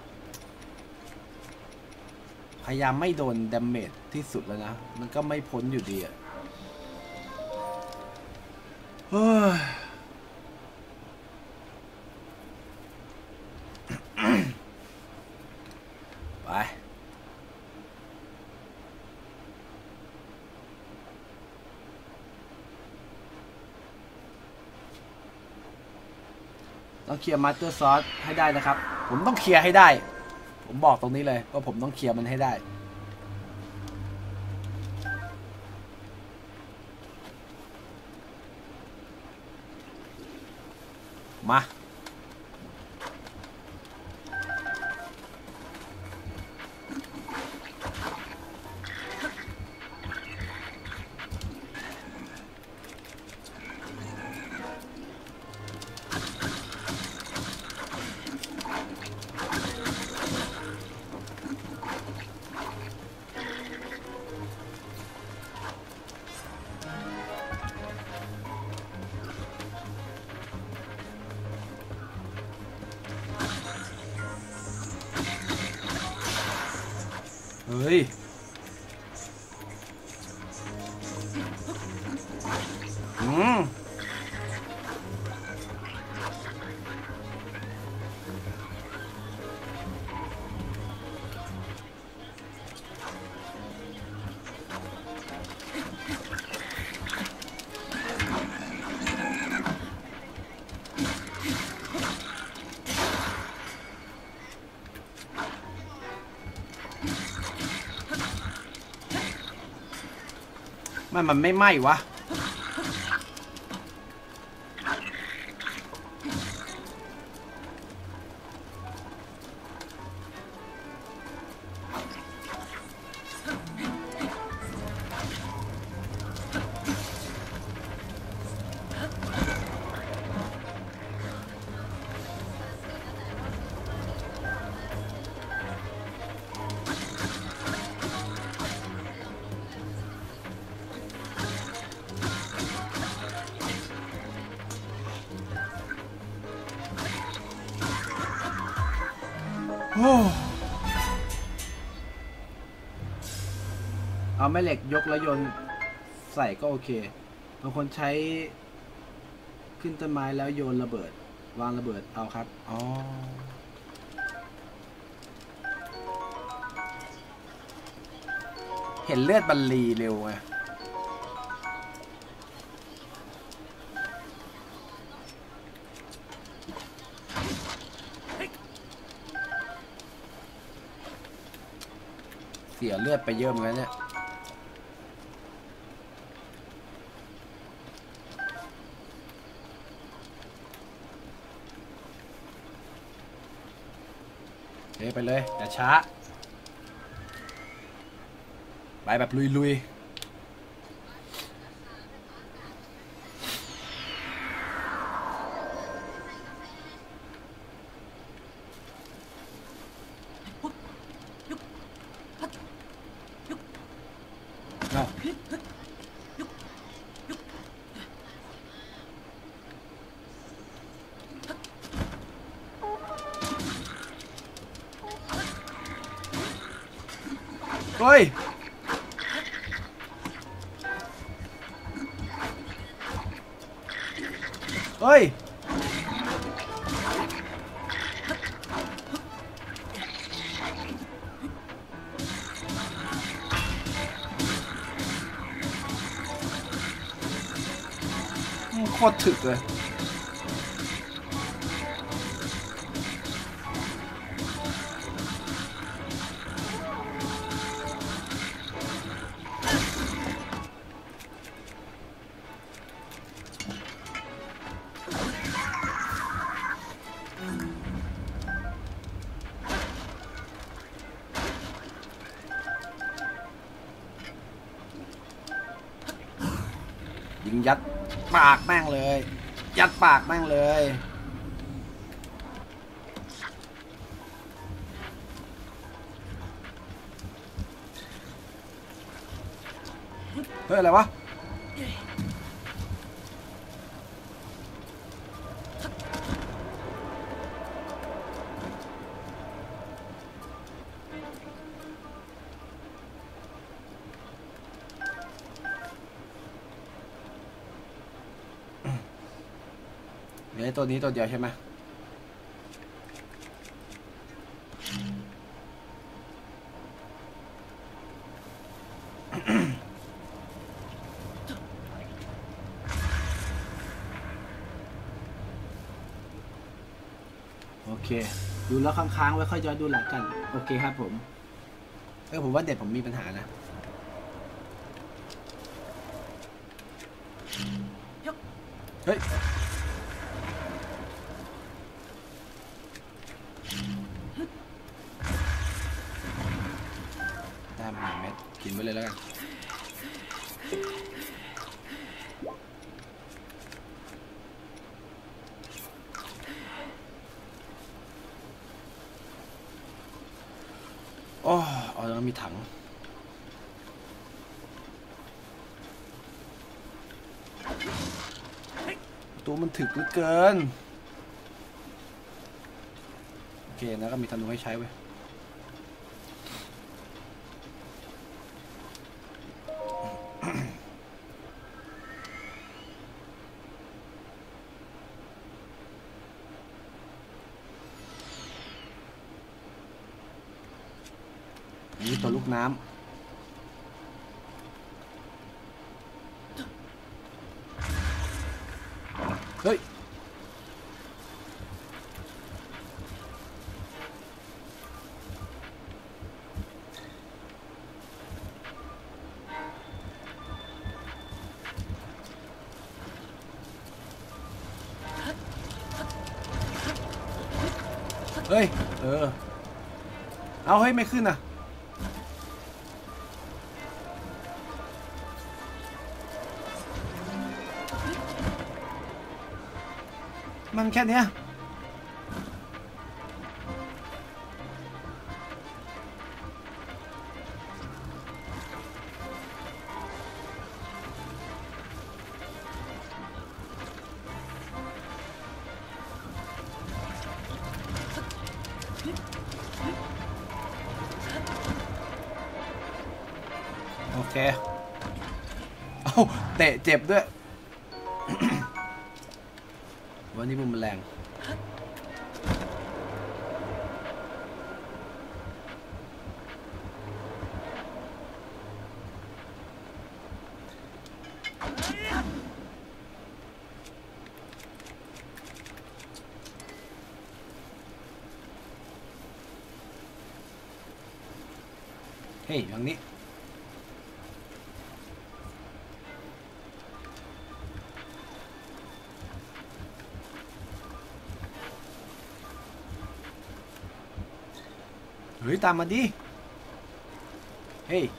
Speaker 1: พยายามไม่โดนดาเมจที่สุดแล้วนะมันก็ไม่พ้นอยู่ดีอะเฮ้ยไปต้องเคลียร์มาสเตอร์ซอสให้ได้นะครับผมต้องเคลียร์ให้ได้ผมบอกตรงนี้เลยว่าผมต้องเคลียร์มันให้ได้มาเฮ้ยมันไม่ไหม้วะเอาแม่เหล็กยกแล้วโยนใส่ก็โอเคบางคนใช้ขึ้นต้นไม้แล้วโยนระเบิดวางระเบิดเอาครับอ๋อเห็นเลือดบรรลีเร็วไงเสียเลือดไปเยอะเหมือนกันเนี่ยไปเลยอย่าช้าไปแบบลุยเฮ้ยเฮ้ยโคตรถึกเลยยิงยัดปากแม่งเลยยัดปากแม่งเลยเฮ้ยอะไรวะตัวนี้ตัวเดียวใช่ไหมโอเคดูแล้วค้างๆไว้ค่อยย้อนดูหลังกันโอเคครับผมผมว่าเด็ดผมมีปัญหานะเฮ้ย1 เม็ดกินไปเลยแล้วกันโอ้เอาแล้วมีถังตัวมันถึกเหลือเกินโอเคแล้วก็มีธนูให้ใช้ไว้นี่ตัวลูกน้ำเฮ้ยเฮ้ยเอาเฮ้ยไม่ขึ้นอ่ะมันแค่เนี้ยโอเคเอาเตะเจ็บด้วย วันนี้มันแรงเฮ้ยอย่างนี้เฮ้ยตามมาดิเฮ้ย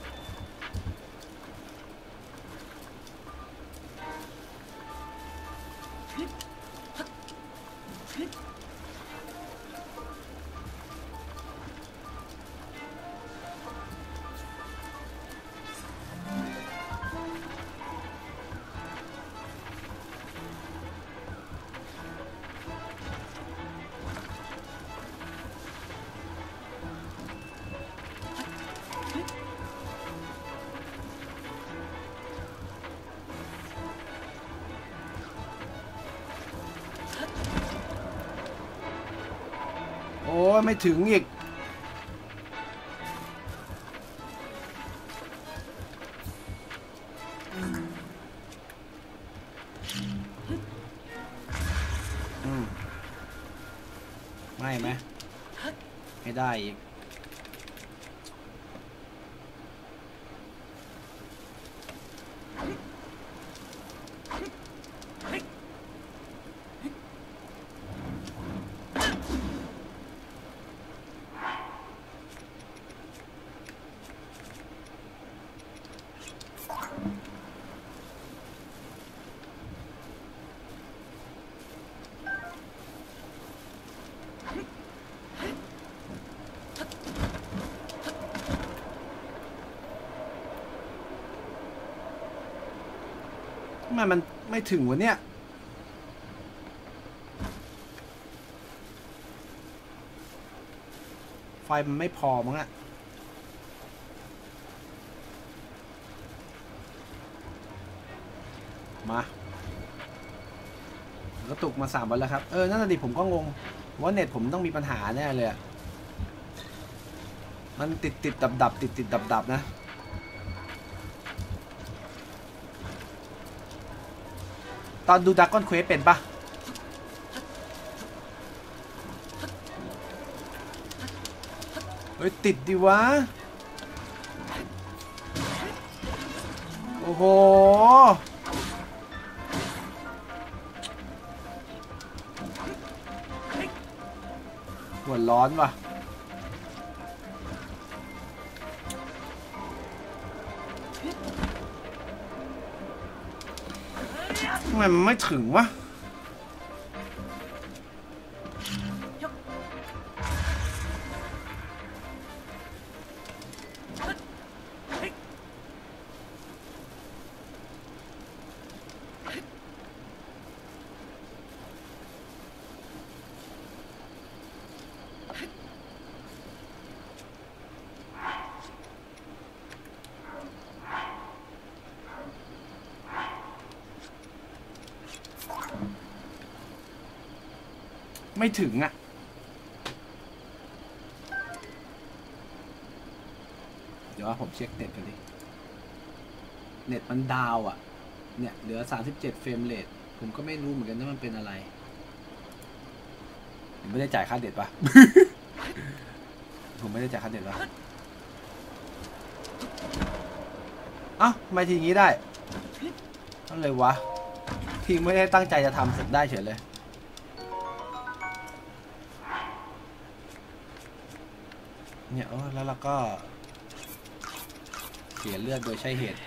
Speaker 1: โอ้ยไม่ถึงอีกไม่ไหมไม่ได้อีกทำไมมันไม่ถึงวะเนี่ยไฟมันไม่พอมั้งอะมาก็ตกมา3 วันแล้วครับนั่นน่ะดิผมก็งงว่าเน็ตผมต้องมีปัญหาแน่เลยมันติดดับติดดับนะตอนดูดราก้อนเควสเป็นปะเฮ้ยติดดิวะโอ้โหหัวร้อนว่ะทำไมมันไม่ถึงวะไม่ถึงอ่ะเดี๋ยวผมเช็คเน็ตกันดิเน็ตมันดาวอ่ะเนี่ยเหลือ37 เฟรมเรทผมก็ไม่รู้เหมือนกันว่ามันเป็นอะไรผมไม่ได้จ่ายค่าเน็ตปะ ผมไม่ได้จ่ายค่าเน็ตปะเอ้าทำไมทีงี้ได้อะไรวะทีไม่ได้ตั้งใจจะทำเสร็จได้เฉยเลยเนี่ยแล้วเราก็เสียเลือดโดยใช่เหตุ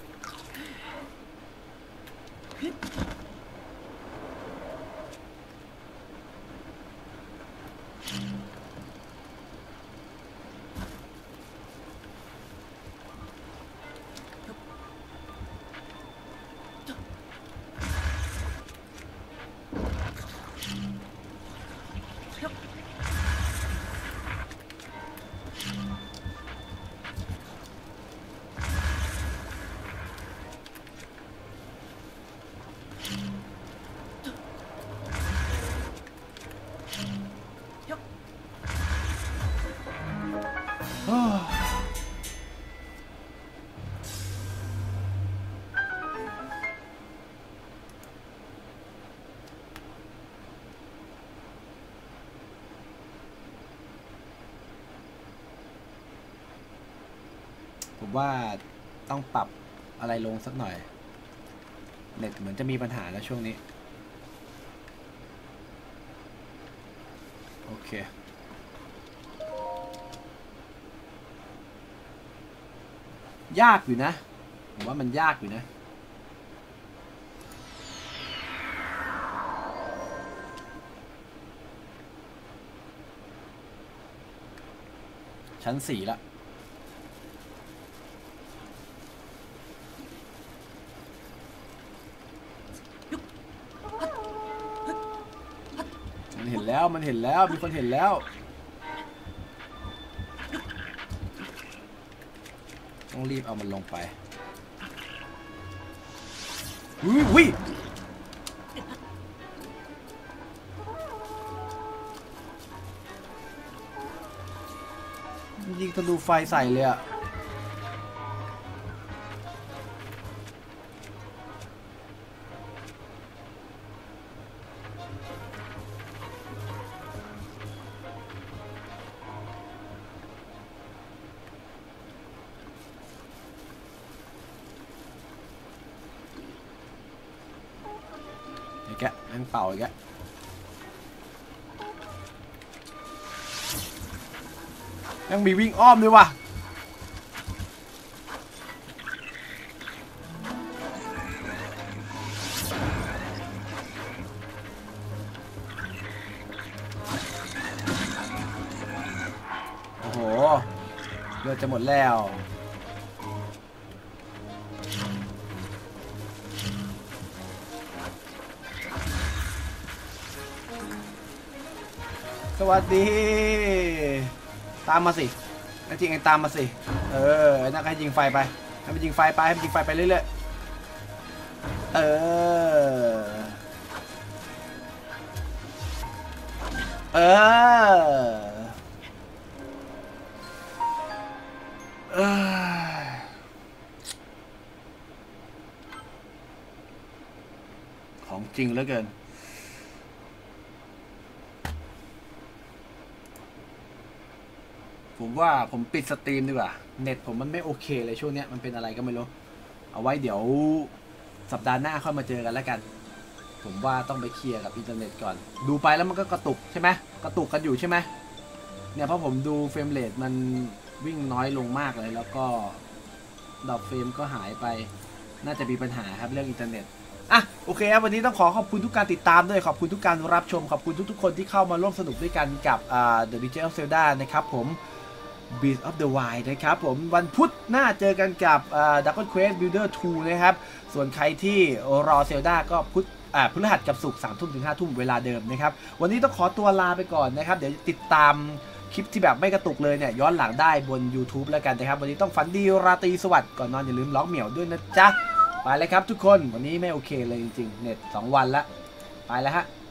Speaker 1: ผมว่าต้องปรับอะไรลงสักหน่อยเน็ตเหมือนจะมีปัญหาแล้วช่วงนี้โอเคยากอยู่นะผมว่ามันยากอยู่นะชั้น4ละมันเห็นแล้วมีคนเห็นแล้วต้องรีบเอามันลงไปวิยิงธนูไฟใส่เลยอะอีกแกนั่งเป่าอีกแกยังมีวิ่งอ้อมด้วยว่ะโอ้โหเลือดจะหมดแล้วสวัสดีตามมาสิจริงไอ้ตามมาสิน่าให้ยิงไฟไปให้มันยิงไฟไปเรื่อยๆของจริงเหลือเกินผมว่าผมปิดสตรีมดีกว่าเน็ตผมมันไม่โอเคเลยช่วงนี้มันเป็นอะไรก็ไม่รู้เอาไว้เดี๋ยวสัปดาห์หน้าค่อยมาเจอกันแล้วกันผมว่าต้องไปเคลียร์กับอินเทอร์เน็ตก่อนดูไปแล้วมันก็กระตุกใช่ไหมกระตุกกันอยู่ใช่ไหมเนี่ยเพราะผมดูเฟรมเรทมันวิ่งน้อยลงมากเลยแล้วก็ดรอปเฟรมก็หายไปน่าจะมีปัญหาครับเรื่องอินเทอร์เน็ตอ่ะโอเคครับวันนี้ต้องขอบคุณทุกการติดตามด้วยขอบคุณทุกการรับชมขอบคุณทุกๆคนที่เข้ามาร่วมสนุกด้วยกันกับThe Legend of Zelda นะครับผมBreath of the Wild นะครับผมวันพุธหน้าเจอกันกับDragon Quest Builder 2 นะครับส่วนใครที่รอ Zelda ก็พฤหัสกับศุกร์ 3 ทุ่มถึง 5 ทุ่มเวลาเดิมนะครับวันนี้ต้องขอตัวลาไปก่อนนะครับเดี๋ยวติดตามคลิปที่แบบไม่กระตุกเลยเนี่ยย้อนหลังได้บน YouTube แล้วกันนะครับวันนี้ต้องฝันดีราตรีสวัสดิ์ก่อนนอนอย่าลืมร้องเหมียวด้วยนะจ๊ะไปเลยครับทุกคนวันนี้ไม่โอเคเลยจริงๆเน็ต2 วันละไปแล้วฮะ